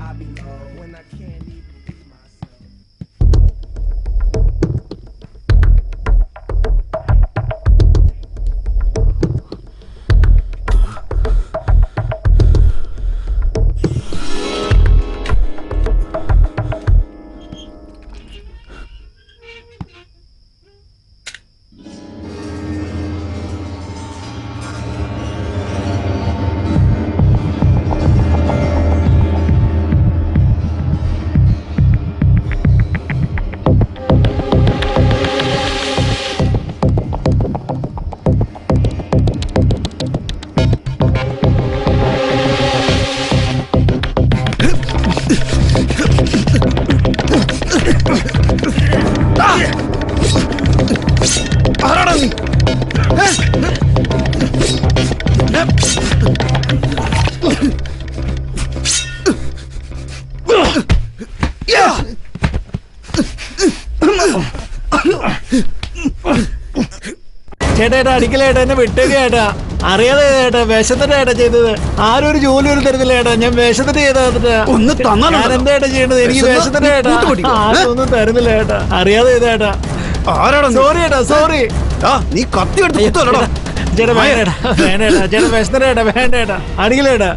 ചേട്ടാ അടിക്കലേട്ടാ, എന്നെ വിട്ടേക്ക് ചേട്ടാ. അറിയാതെ ചേട്ടാ, വിശന്നിട്ട് ഏട്ടാ ചെയ്തത്. ആരും ഒരു ജോലി ഒരു തരുന്നില്ല ചേട്ടാ. ഞാൻ വിശന്നിട്ട് ചെയ്താ. ഞാൻ എന്താ ഏട്ടാ ചെയ്യേണ്ടത്? എനിക്ക് വിശന്നിട്ട് ചേട്ടാ. ആരും ഒന്നും തരുന്നില്ല ചേട്ടാ. അറിയാതെ ചെയ്തേട്ടാ. സോറി ചേട്ടാ, സോറി. നീ കത്തി എടുത്ത് ചേട്ടാ വേണ്ടേട്ടാ, വേണ്ടേട്ടാ ചേട്ടാ, വിശന്നിട്ട് ചേട്ടാ, വേണ്ടേട്ടാ. അടിക്കലേട്ടാ.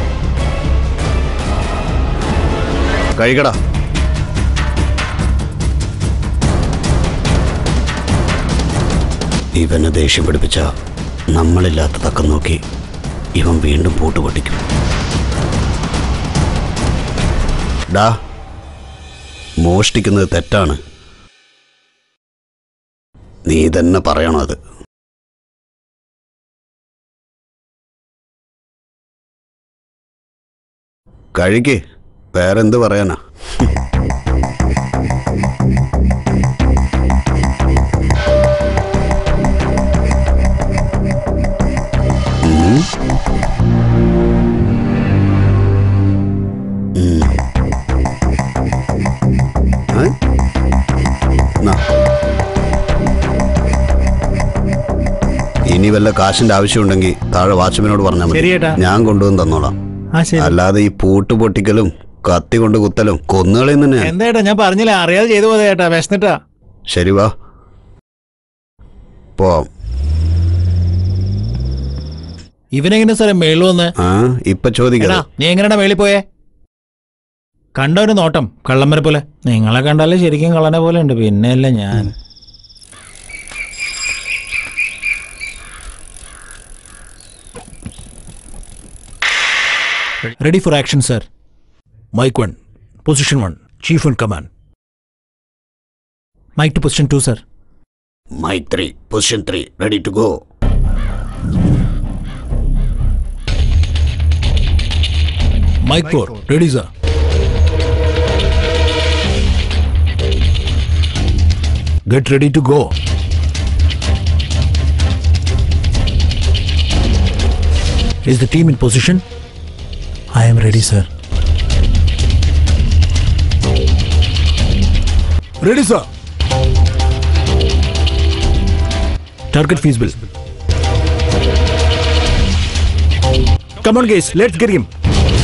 കഴിക്കടാ. ഇവനെ ദേഷ്യം പിടിപ്പിച്ച നമ്മളില്ലാത്ത തക്കം നോക്കി ഇവൻ വീണ്ടും പൂട്ട് പൊട്ടിക്കും. ഡാ, മോഷ്ടിക്കുന്നത് തെറ്റാണ്. നീ തന്നെ പറയണോ അത്? കഴിക്ക്, വേറെന്ത് പറയാനാ? ഇനി വല്ല കാശിന്റെ ആവശ്യമുണ്ടെങ്കിൽ താഴെ വാച്ച്മാനോട് പറഞ്ഞാൽ മതി, ഞാൻ കൊണ്ടുവന്ന് തന്നോളാം. അല്ലാതെ ഈ പൂട്ട് പൊട്ടിക്കലും കത്തി കൊണ്ട് കുത്തലും കൊന്നുകളയും തന്നെ. എന്താ ഞാൻ പറഞ്ഞില്ല, അറിയാതെ ചെയ്തു പോയത് ചേട്ടാ, വിശന്നിട്ടാ. ശരി, വാ പോവാം. ഇവനെങ്ങനെ സാറേ മേളിൽ വന്ന്? ഇപ്പൊ ചോദിക്കടാ, നീ എങ്ങനെയാ മേളിൽ പോയേ? കണ്ട ഒരു നോട്ടം കള്ളമ്മരെ പോലെ. നിങ്ങളെ കണ്ടാലേ ശരിക്കും കള്ളനെ പോലെ ഉണ്ട്, പിന്നെയല്ല ഞാൻ. Ready for action, sir. Mike 1, position 1, Chief in command. Mike to position 2, sir. Mic 3, position 3, ready to go. Mic 4, ready, sir. Get ready to go. Is the team in position? I am ready, sir. Ready, sir. Target feasible. Come on, guys. Let's get him.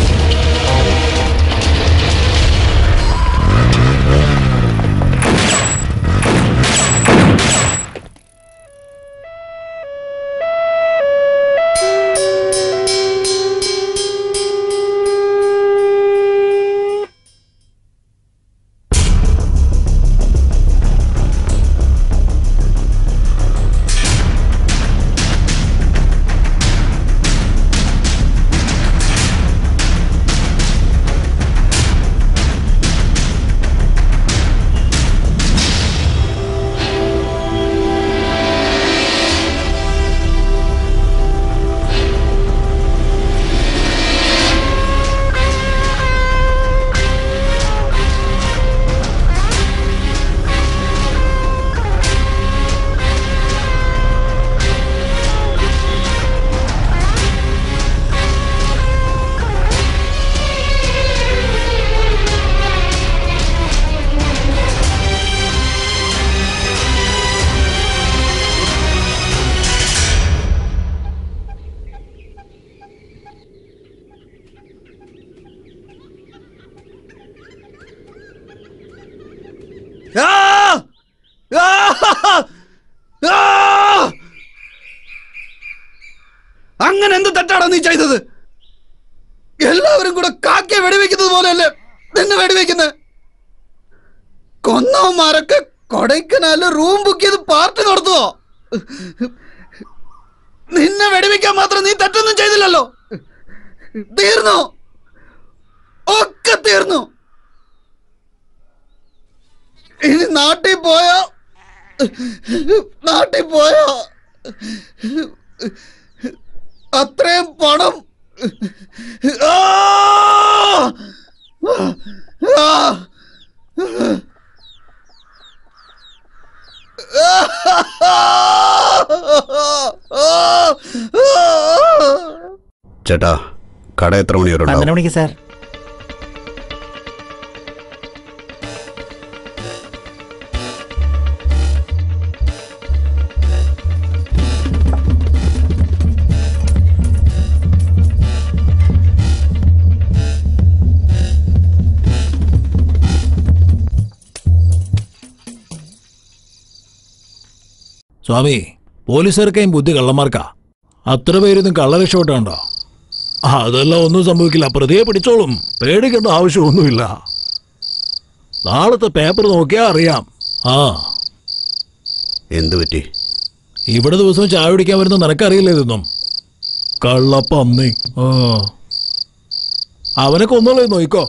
അങ്ങനെ എന്ത് തെറ്റാണ് നീ ചെയ്തത്? എല്ലാവരും കൂടെ കാക്കയെ വെടിവെക്കുന്നത് പോലെയല്ലേ നിന്നെ വെടിവെക്കുന്നത്? കൊന്നവന്മാരൊക്കെ കൊടൈക്കനാലില് റൂം ബുക്ക് ചെയ്ത് പാർട്ടി നടത്തുവോ? നിന്നെ വെടിവെക്കാൻ മാത്രം നീ തെറ്റൊന്നും ചെയ്തില്ലല്ലോ. തീർന്നു, ഒക്കെ തീർന്നു. ഇനി നാട്ടിൽ പോയോ അത്രയും പണം ചേട്ടാ, കട എത്ര മണി വരെ 12 മണിക്ക് സാർ. സ്വാമി, പോലീസുകാർക്കും ബുദ്ധി കള്ളന്മാർക്കാ. അത്ര പേരൊന്നും കള്ളരക്ഷപ്പെട്ടാണ്ടോ? അതെല്ലാം ഒന്നും സംഭവിക്കില്ല. പ്രതിയെ പിടിച്ചോളും, പേടിക്കേണ്ട ആവശ്യമൊന്നുമില്ല. നാളത്തെ പേപ്പർ നോക്കിയാ അറിയാം. എന്ത് പറ്റി? ഇവിടെ ദിവസവും ചായ കുടിക്കാൻ വരുന്ന നിനക്കറിയില്ല ഇതൊന്നും. കള്ളപ്പന്നി. അവനെ കൊന്നോളൂ, നോയിക്കോ.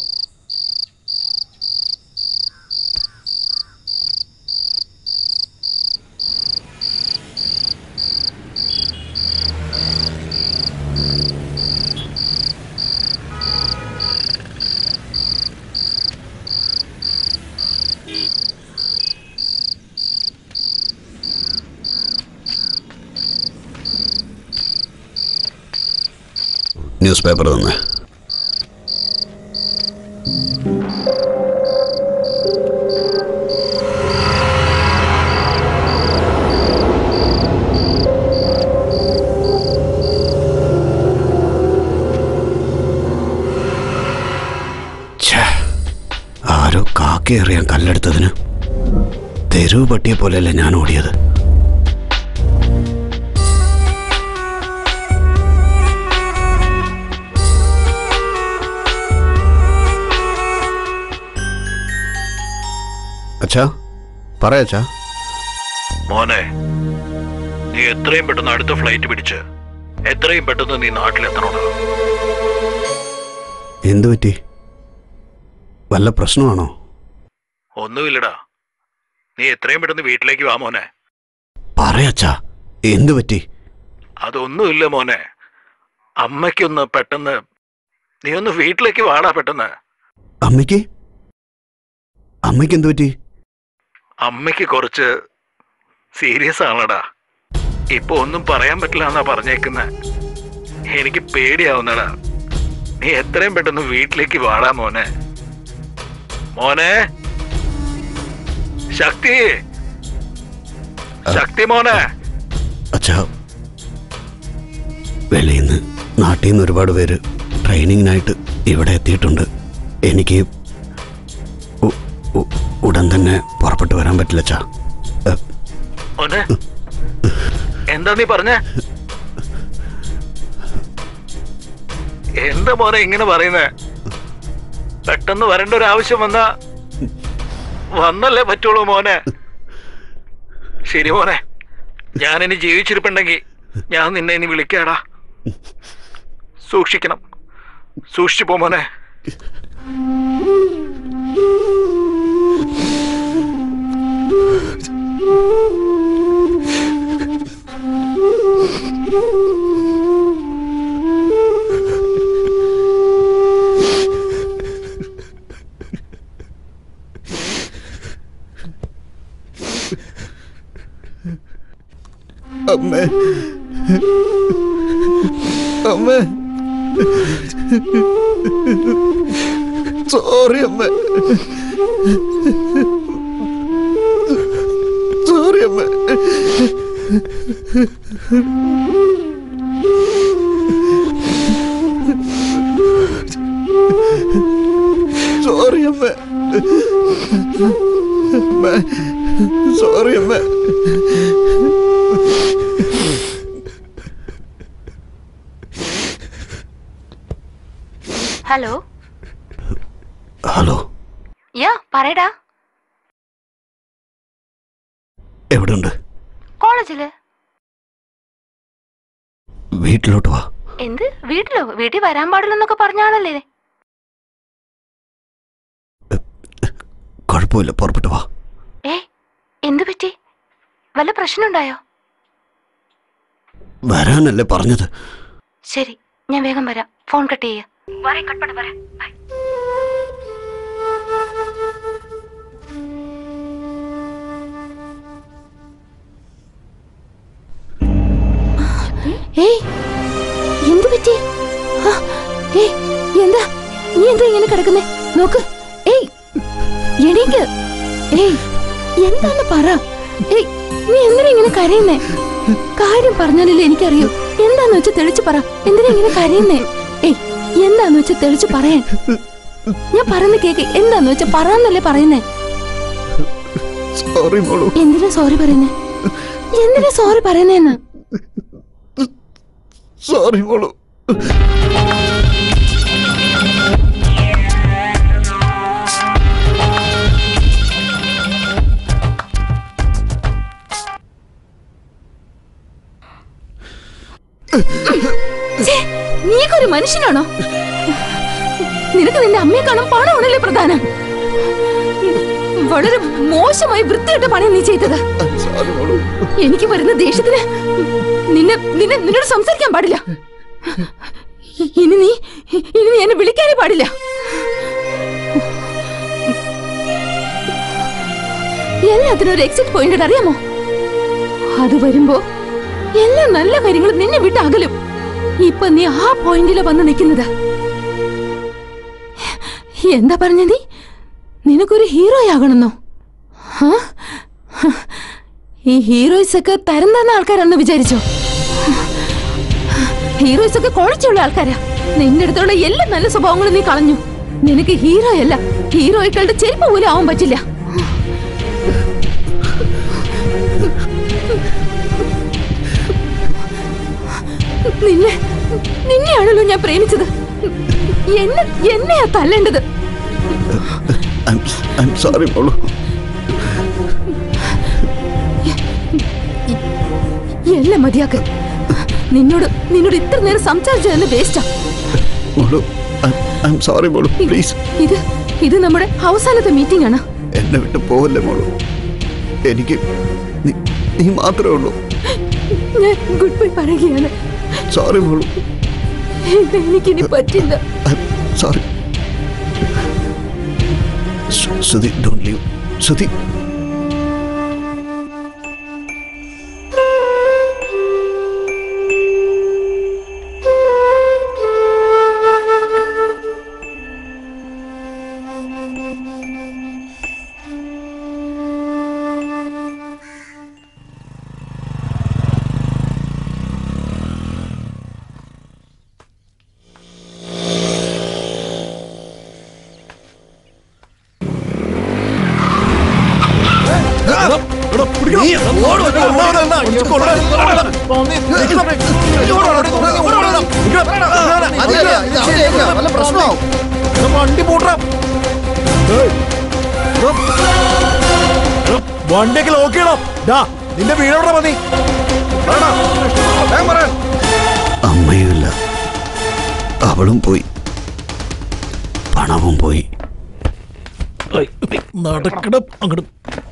ന്യൂസ് പേപ്പർ തന്നെ. ആരോ കാക്കയെറിയാൻ കല്ലെടുത്തതിന് തെരുവ് പട്ടിയെ പോലെയല്ലേ ഞാൻ ഓടിയത്. അച്ഛാ, പറയാ മോനെ, നീ എത്രയും പെട്ടെന്ന് അടുത്ത ഫ്ലൈറ്റ് പിടിച്ച് എത്രയും പെട്ടെന്ന് നീ നാട്ടിലെത്തണോടാ. എന്തു പറ്റി? വല്ല പ്രശ്നമാണോ? ഒന്നുമില്ലടാ, നീ എത്രയും പെട്ടെന്ന് വീട്ടിലേക്ക് വാ മോനെ. പറയാച്ചാ, എന്തു പറ്റി? അതൊന്നുമില്ല മോനെ. അമ്മയ്ക്കൊന്ന് പെട്ടെന്ന് നീ ഒന്ന് വീട്ടിലേക്ക് വാടാ പെട്ടെന്ന്. അമ്മയ്ക്ക് എന്തു പറ്റി? അമ്മയ്ക്ക് കുറച്ച് സീരിയസ് ആണടാ. ഇപ്പൊ ഒന്നും പറയാൻ പറ്റില്ല എന്നാ പറഞ്ഞേക്കുന്നെ. എനിക്ക് പേടിയാവുന്നടാ. നീ എത്രയും പെട്ടെന്ന് വീട്ടിലേക്ക് വാടാ മോനെ. മോനെ ശക്തി, ശക്തി മോനെ. അച്ഛാ, വെളിയിൽ നിന്ന് നാട്ടിൽ നിന്ന് ഒരുപാട് പേര് ട്രെയിനിങ്ങിനായിട്ട് ഇവിടെ എത്തിയിട്ടുണ്ട്. എനിക്ക് ഉടൻ തന്നെ പുറപ്പെട്ടു വരാൻ പറ്റില്ല അച്ഛാ. മോനെ എന്താ നീ പറഞ്ഞേ? എന്താ മോനെ ഇങ്ങനെ പറയുന്നേ? പെട്ടെന്ന് വരേണ്ട ഒരു ആവശ്യം വന്നല്ലേ പറ്റുള്ളൂ മോനെ. ശരി മോനെ, ഞാനിനി ജീവിച്ചിരിപ്പുണ്ടെങ്കിൽ ഞാൻ നിന്നെ ഇനി വിളിക്കാടാ. സൂക്ഷിക്കണം, സൂക്ഷിച്ചു പോ മോനെ. അമ്മേ, അമ്മേ, സോറി അമ്മേ, സോറി അമ്മേ, സോറി അമ്മേ, സോറി അമ്മേ. Hello hello. യാ പറയടാ. എവിടുണ്ട്? കോളേജില്. വീട്ടിലോട്ട് വാ. എന്ത് വീട്ടിലോ? വീട്ടിൽ വരാൻ പാടില്ലെന്നൊക്കെ പറഞ്ഞാണല്ലേ. കുഴപ്പമില്ല, പുറപ്പെട്ടു വാ. എന്തു പറ്റി? വല്ല പ്രശ്നമുണ്ടായോ? വരാനല്ലേ പറഞ്ഞത്. ശരി, ഞാൻ വേഗം വരാം. ഫോൺ കട്ട് ചെയ്യ. കട്ട് പണ വരാം. ബൈ. എന്തു പറ്റി? എന്താ നീ എന്താ ഇങ്ങനെ കിടക്കുന്നേ? നോക്ക്. എണീക്ക്. എന്താന്ന് പറ. നീ എന്തിനാ ഇങ്ങനെ കരയുന്നേ? കാര്യം പറഞ്ഞാലല്ലേ എനിക്കറിയൂ. എന്താന്ന് വെച്ചാ തെളിച്ചു പറ. എന്തിനാ ഇങ്ങനെ കരയുന്നേ? എന്താന്ന് വെച്ചാ തെളിച്ചു പറയാൻ. ഞാൻ പറയുന്ന കേക്ക്. എന്താന്ന് വെച്ചാ പറയാന്നല്ലേ പറയുന്നേ. എന്തിനാ സോറി പറയുന്നേ? എന്തിനാ സോറി പറയുന്നേന്ന്? സോറി മോളു. നീക്കൊരു മനുഷ്യനാണോ? നിനക്ക് നിന്റെ അമ്മയെ കാണാൻ പണമാണല്ലേ പ്രധാനം. വളരെ മോശമായി വൃത്തികെട്ട പണി നീ ചെയ്തത്. എനിക്ക് വരുന്ന ദേഷ്യത്തിന് നിന്നോട് സംസാരിക്കാൻ പാടില്ല. ഇനി നീ എന്നെ വിളിക്കാനേ പാടില്ല. എല്ലാത്തിനും ഒരു എക്സിറ്റ് പോയിന്റ് അറിയാമോ? അത് വരുമ്പോ എല്ലാ നല്ല കാര്യങ്ങളും നിന്നെ വിട്ട് അകലും. ഇപ്പൊ നീ ആ പോയിന്റിലാ വന്ന് നിൽക്കുന്നത്. എന്താ പറഞ്ഞ നീ? നിനക്കൊരു ഹീറോ ആകണമെന്നോ? ഈ ഹീറോയിസ് ഒക്കെ തരം തന്ന ആൾക്കാരാണെന്ന് വിചാരിച്ചോ? ഹീറോയിസ് ഒക്കെ ക്വാളിറ്റിയുള്ള ആൾക്കാരാ. നിന്റെ അടുത്തുള്ള എല്ലാ നല്ല സ്വഭാവങ്ങളും നീ കളഞ്ഞു. നിനക്ക് ഹീറോ അല്ല, ഹീറോയിക്കളുടെ ചെരുപ്പ് പോലും ആവാൻ പറ്റില്ല. നിന്നെയാണല്ലോ ഞാൻ പ്രേമിച്ചത്. എന്നെയാ തല്ലേണ്ടത്. എല്ലാം മതിയാക്ക്. നിന്നോട് ഇത്ര നേരം സംസാരിച്ചതന്നെ വേസ്റ്റാ. ഇത് നമ്മുടെ അവസാനത്തെ മീറ്റിംഗ് ആണ്. എന്നെ വിട്ട് പോവല്ലേ മോളു. എനിക്ക് നീ മാത്രമേ ഉള്ളൂ. ഞാൻ ഗുഡ് ബൈ പറയുകയാണ്. സോറി മോളു. എനിക്കിനി പറ്റില്ല. Sorry. Sudhi, don't leave. Sudhi. വണ്ടിയൊക്കെ ലോക്ക് ചെയ്യണം. നിന്റെ വീടോടെ മതി. അമ്മയുമില്ല, അവളും പോയി, പണവും പോയി. നടക്കണം അങ്ങോട്ട്.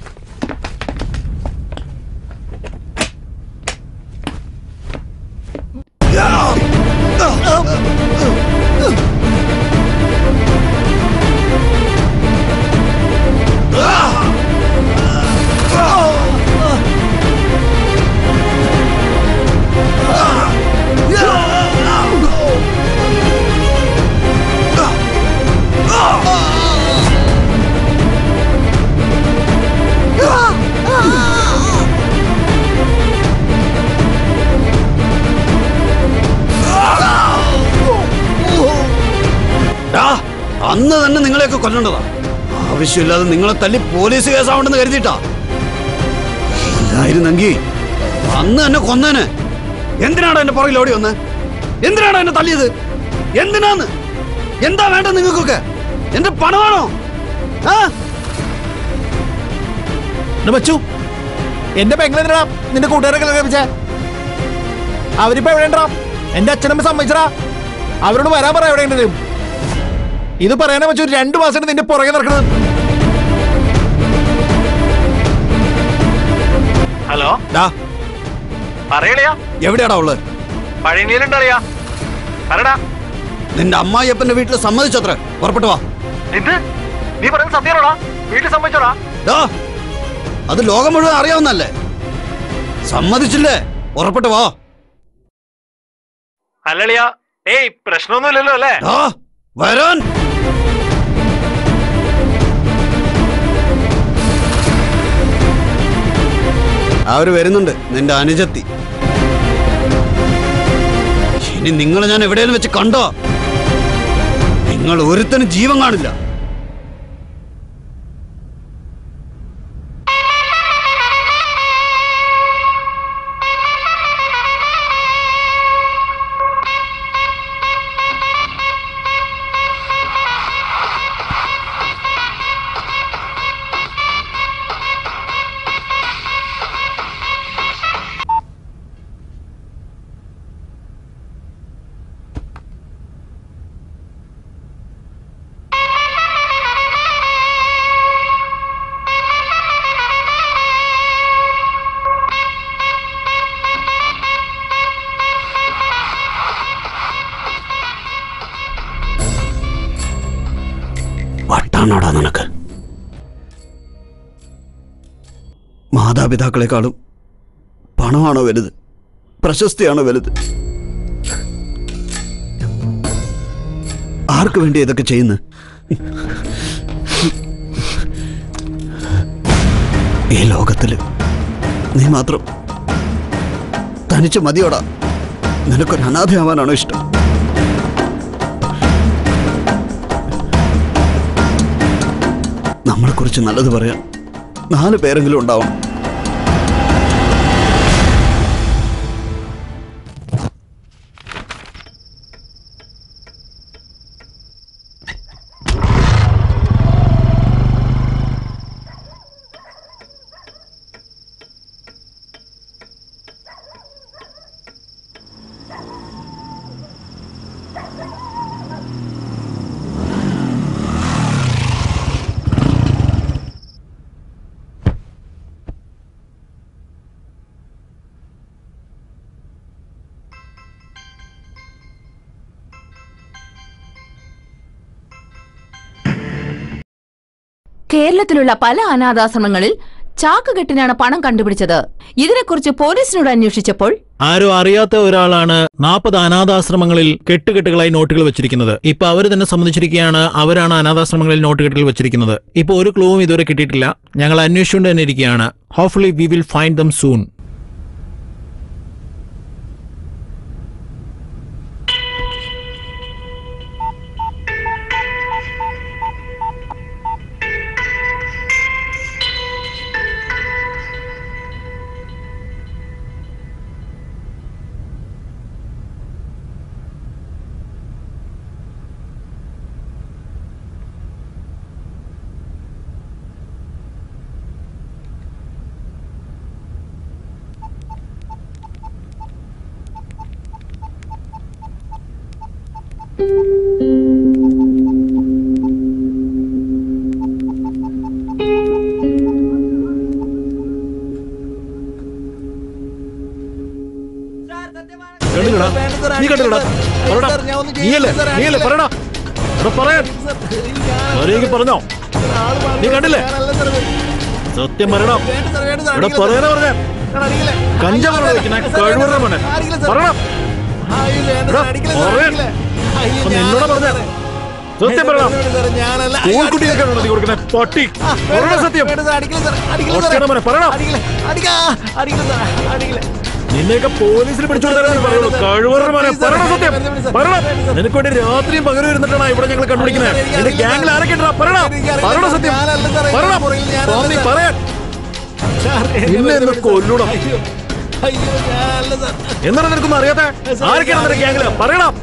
അന്ന് തന്നെ നിങ്ങളെയൊക്കെ കൊല്ലണ്ടതാ. ആവശ്യമില്ലാതെ നിങ്ങളെ തല്ലി പോലീസ് കേസാവണ്ടെന്ന് കരുതിയിട്ടാ. ഇല്ലായിരുന്നെങ്കിൽ അന്ന് തന്നെ കൊന്നേനെ. എന്തിനാണ് എന്റെ പുറകിൽ ഓടി വന്ന്? എന്തിനാണ് എന്നെ തല്ലിയത്? എന്തിനാന്ന്? എന്താ വേണ്ട നിങ്ങൾക്കൊക്കെ? എന്റെ പണമാണോ? ബച്ചു, എന്റെ പെങ്ങളെന്തിനാ നിന്റെ കൂട്ടുകാരൊക്കെ ലഭിച്ചേ? അവരിപ്പോ എവിടെയുണ്ടാ? എന്റെ അച്ഛനമ്മ സമ്മതിച്ചടാ. അവരോട് വരാൻ പറ എവിടെയുണ്ടെങ്കിലും. ഇത് പറയാനാ വെച്ചു 2 മാസം നിന്റെ പുറകെ നടക്കുന്നത്. ഹലോ, പറയടിയാ. എവിടെയാടാ ഉള്ളത്? പഴയനിയിലുണ്ടറിയാ. പറയടാ. നിന്റെ അമ്മായിയപ്പന്റെ വീട്ടിൽ സമ്മതിച്ചത്ര. പുറപ്പെട്ടു വാ. നീ പറയുന്നത് സത്യമാണോടാ? വീട്ടിൽ സമ്മതിച്ചോടാ? അത് ലോകം മുഴുവൻ അറിയാവുന്നല്ലേ. സമ്മതിച്ചില്ലേ? പുറപ്പെട്ടു വാ. അല്ലളിയാ, ഏയ് പ്രശ്നമൊന്നുമില്ലല്ലോ അല്ലേ? വരാൻ. അവര് വരുന്നുണ്ട്, നിന്റെ അനുജത്തി. ഇനി നിങ്ങളെ ഞാൻ എവിടെയെന്ന് വെച്ച് കണ്ടോ, നിങ്ങൾ ഒരുത്തനും ജീവൻ കാണില്ല. വട്ടാണോടാ നിനക്ക്? മാതാപിതാക്കളെക്കാളും പണമാണോ വലുത്? പ്രശസ്തിയാണോ വലുത്? ആർക്ക് വേണ്ടി ഇതൊക്കെ ചെയ്യുന്നു? ഈ ലോകത്തില് നീ മാത്രം തനിച്ച് മതിയോടാ. നിനക്കൊരു അനാഥയാവാനാണോ ഇഷ്ടം? നമ്മളെക്കുറിച്ച് നല്ലത് പറയാൻ 4 പേരെങ്കിലും ഉണ്ടാവണം. കേരളത്തിലുള്ള പല അനാഥാശ്രമങ്ങളിൽ ചാക്കുകെട്ടിനാണ് പണം കണ്ടുപിടിച്ചത്. ഇതിനെക്കുറിച്ച് പോലീസിനോട് അന്വേഷിച്ചപ്പോൾ ആരും അറിയാത്ത ഒരാളാണ് 40 അനാഥാശ്രമങ്ങളിൽ കെട്ടുകെട്ടുകളായി നോട്ടുകൾ വെച്ചിരിക്കുന്നത്. ഇപ്പൊ അവര് തന്നെ സമ്മതിച്ചിരിക്കുകയാണ് അവരാണ് അനാഥാശ്രമങ്ങളിൽ നോട്ടുകെട്ടുകൾ വെച്ചിരിക്കുന്നത്. ഇപ്പൊ ഒരു ക്ലൂവും ഇതുവരെ കിട്ടിയിട്ടില്ല. ഞങ്ങൾ അന്വേഷിച്ചുകൊണ്ട് തന്നെ ഇരിക്കുകയാണ്. Hopefully we will find them soon. പറഞ്ഞോ, നീ കണ്ടില്ലേ? സത്യം പറയണം. ഇവിടെ പറയാനാ പറഞ്ഞ കഞ്ചാവ് കഴിവറ മോനെ പറയണം. എന്നോടാ പറഞ്ഞ സത്യം പറയണം. സ്കൂൾ കുട്ടികൾക്കാണ് നീ കൊടുക്കുന്ന പട്ടി. സത്യം മോനെ പറയണം. നിന്നെയൊക്കെ പോലീസിൽ പിടിച്ചുകൊടുത്താലും പറയുള്ളൂ. കഴിവറ മോനെ പറയണം. സത്യം പറയണം. നിനക്ക് വേണ്ടി രാത്രിയും പകരം ഇരുന്നിട്ടാണ് ഇവിടെ ഞങ്ങൾ കണ്ടുപിടിക്കുന്നത്. എന്റെ ഗ്യാങ്ങിൽ ആരൊക്കെ ഉണ്ടാ പറയണം. പറയണം സത്യം പറയണം. നീ പറയാൻ നിന്നെ എന്ന് കൊല്ലൂടം. എന്താണ് നിനക്കൊന്നും അറിയാത്ത? ആരൊക്കെയാണ് നിന്റെ ഗ്യാങ്ങില് പറയണം.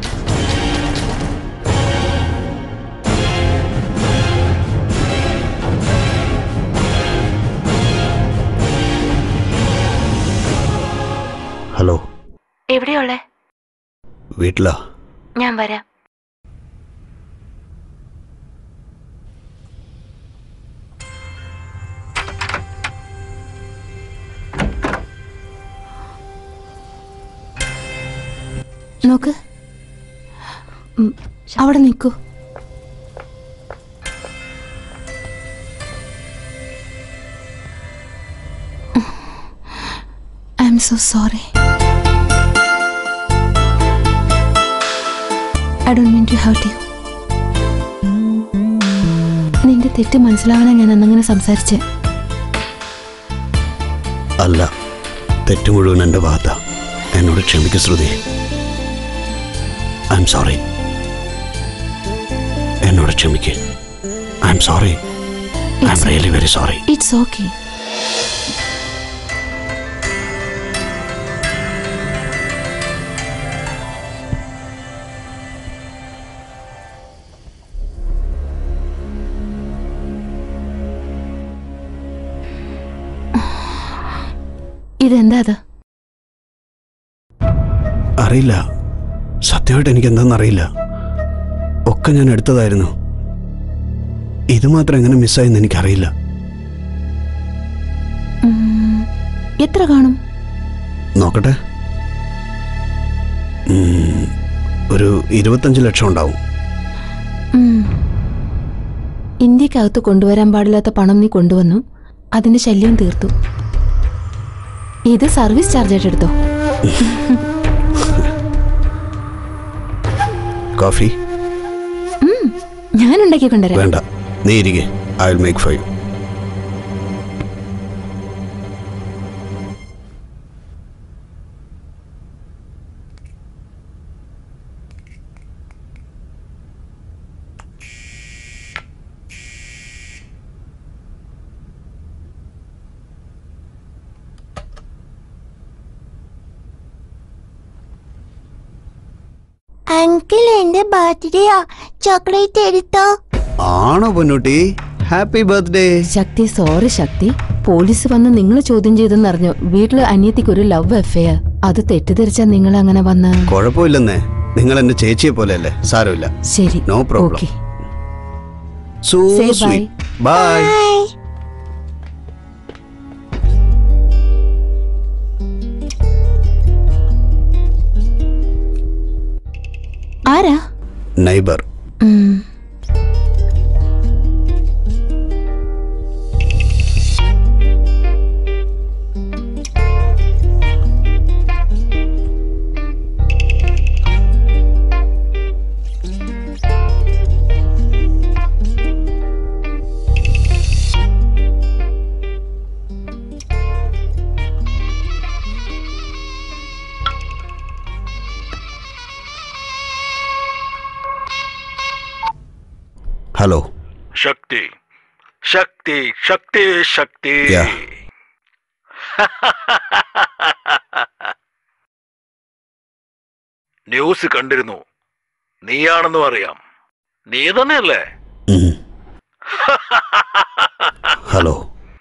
ഹലോ, എവിടെയുള്ളേ? വീട്ടിലാ. ഞാൻ വരാം. നോക്ക്, അവിടെ നിൽക്കൂ. I'm so sorry. I don't mean to hurt you. നിന്റെ തെറ്റ് മനസ്സിലാവാനാ ഞാൻ അന്നങ്ങനെ സംസാരിച്ചേ. അല്ല, തെറ്റ് മുഴുവൻ എൻ്റെ ഭാഗത്താ. എന്നോട് ക്ഷമിക്കൂ ശ്രുതി. I M sorry. എന്നോട് ക്ഷമിക്കേ. I'm sorry. I M really very sorry. It's okay. ഇതെന്താ അത്? അറിയില്ല, സത്യമായിട്ട് എനിക്ക് എന്താണെന്നറിയില്ല. ഒക്കെ ഞാൻ എടുത്തതായിരുന്നു. ഇത് മാത്രം എങ്ങനെ മിസ്സായെന്ന് എനിക്കറിയില്ല. എത്ര കാണും? നോക്കട്ടെ, ഒരു 25 ലക്ഷം ഉണ്ടാവും. ഇന്ത്യക്കകത്ത് കൊണ്ടുവരാൻ പാടില്ലാത്ത പണം നീ കൊണ്ടുവന്നു. അതിന്റെ ശല്യം തീർത്തു. ഇത് സർവീസ് ചാർജ് ആയിട്ട് എടുത്തോ. കോഫി ഞാൻ ഉണ്ടാക്കി കൊണ്ടുവരാം. വേണ്ട, നീ ഇരിക്കെ. I will make for you. Uncle, എന്റെ ബർത്ത്ഡേയാ. ചോക്ലേറ്റ് എടുത്തോ? ആണോ Ponnutty? Happy birthday. Sakthi, sorry Sakthi. Police വന്ന് നിങ്ങൾ ചോദ്യം ചെയ്തെന്നറിഞ്ഞു. വീട്ടില് അനിയത്തിക്ക് ഒരു ലവ് അഫെയർ. അത് തെറ്റിദ്ധരിച്ചാ നിങ്ങൾ അങ്ങനെ വന്ന്. കുഴപ്പമില്ലെന്നേ, നിങ്ങൾ എന്റെ ചേച്ചിയെ പോലെയല്ലേ. സാരമില്ല. ശരി, no problem. So sweet. Bye. ആരാ? Neighbour. Hello. Sakthi Sakthi Sakthi Sakthi. News കണ്ടിരുന്നു. നീയാണെന്നും അറിയാം. നീ തന്നെയല്ലേ? ഹലോ.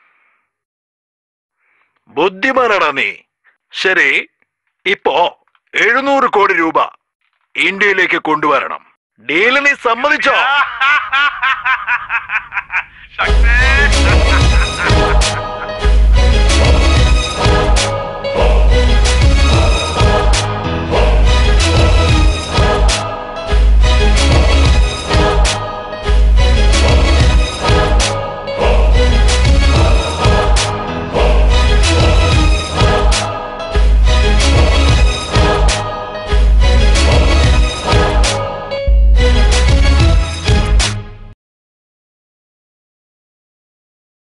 ബുദ്ധിമാനാടാ നീ. ശരി, ഇപ്പോ 700 കോടി രൂപ ഇന്ത്യയിലേക്ക് കൊണ്ടുവരണം. ഡീല് നീ സമ്മതിച്ചോ?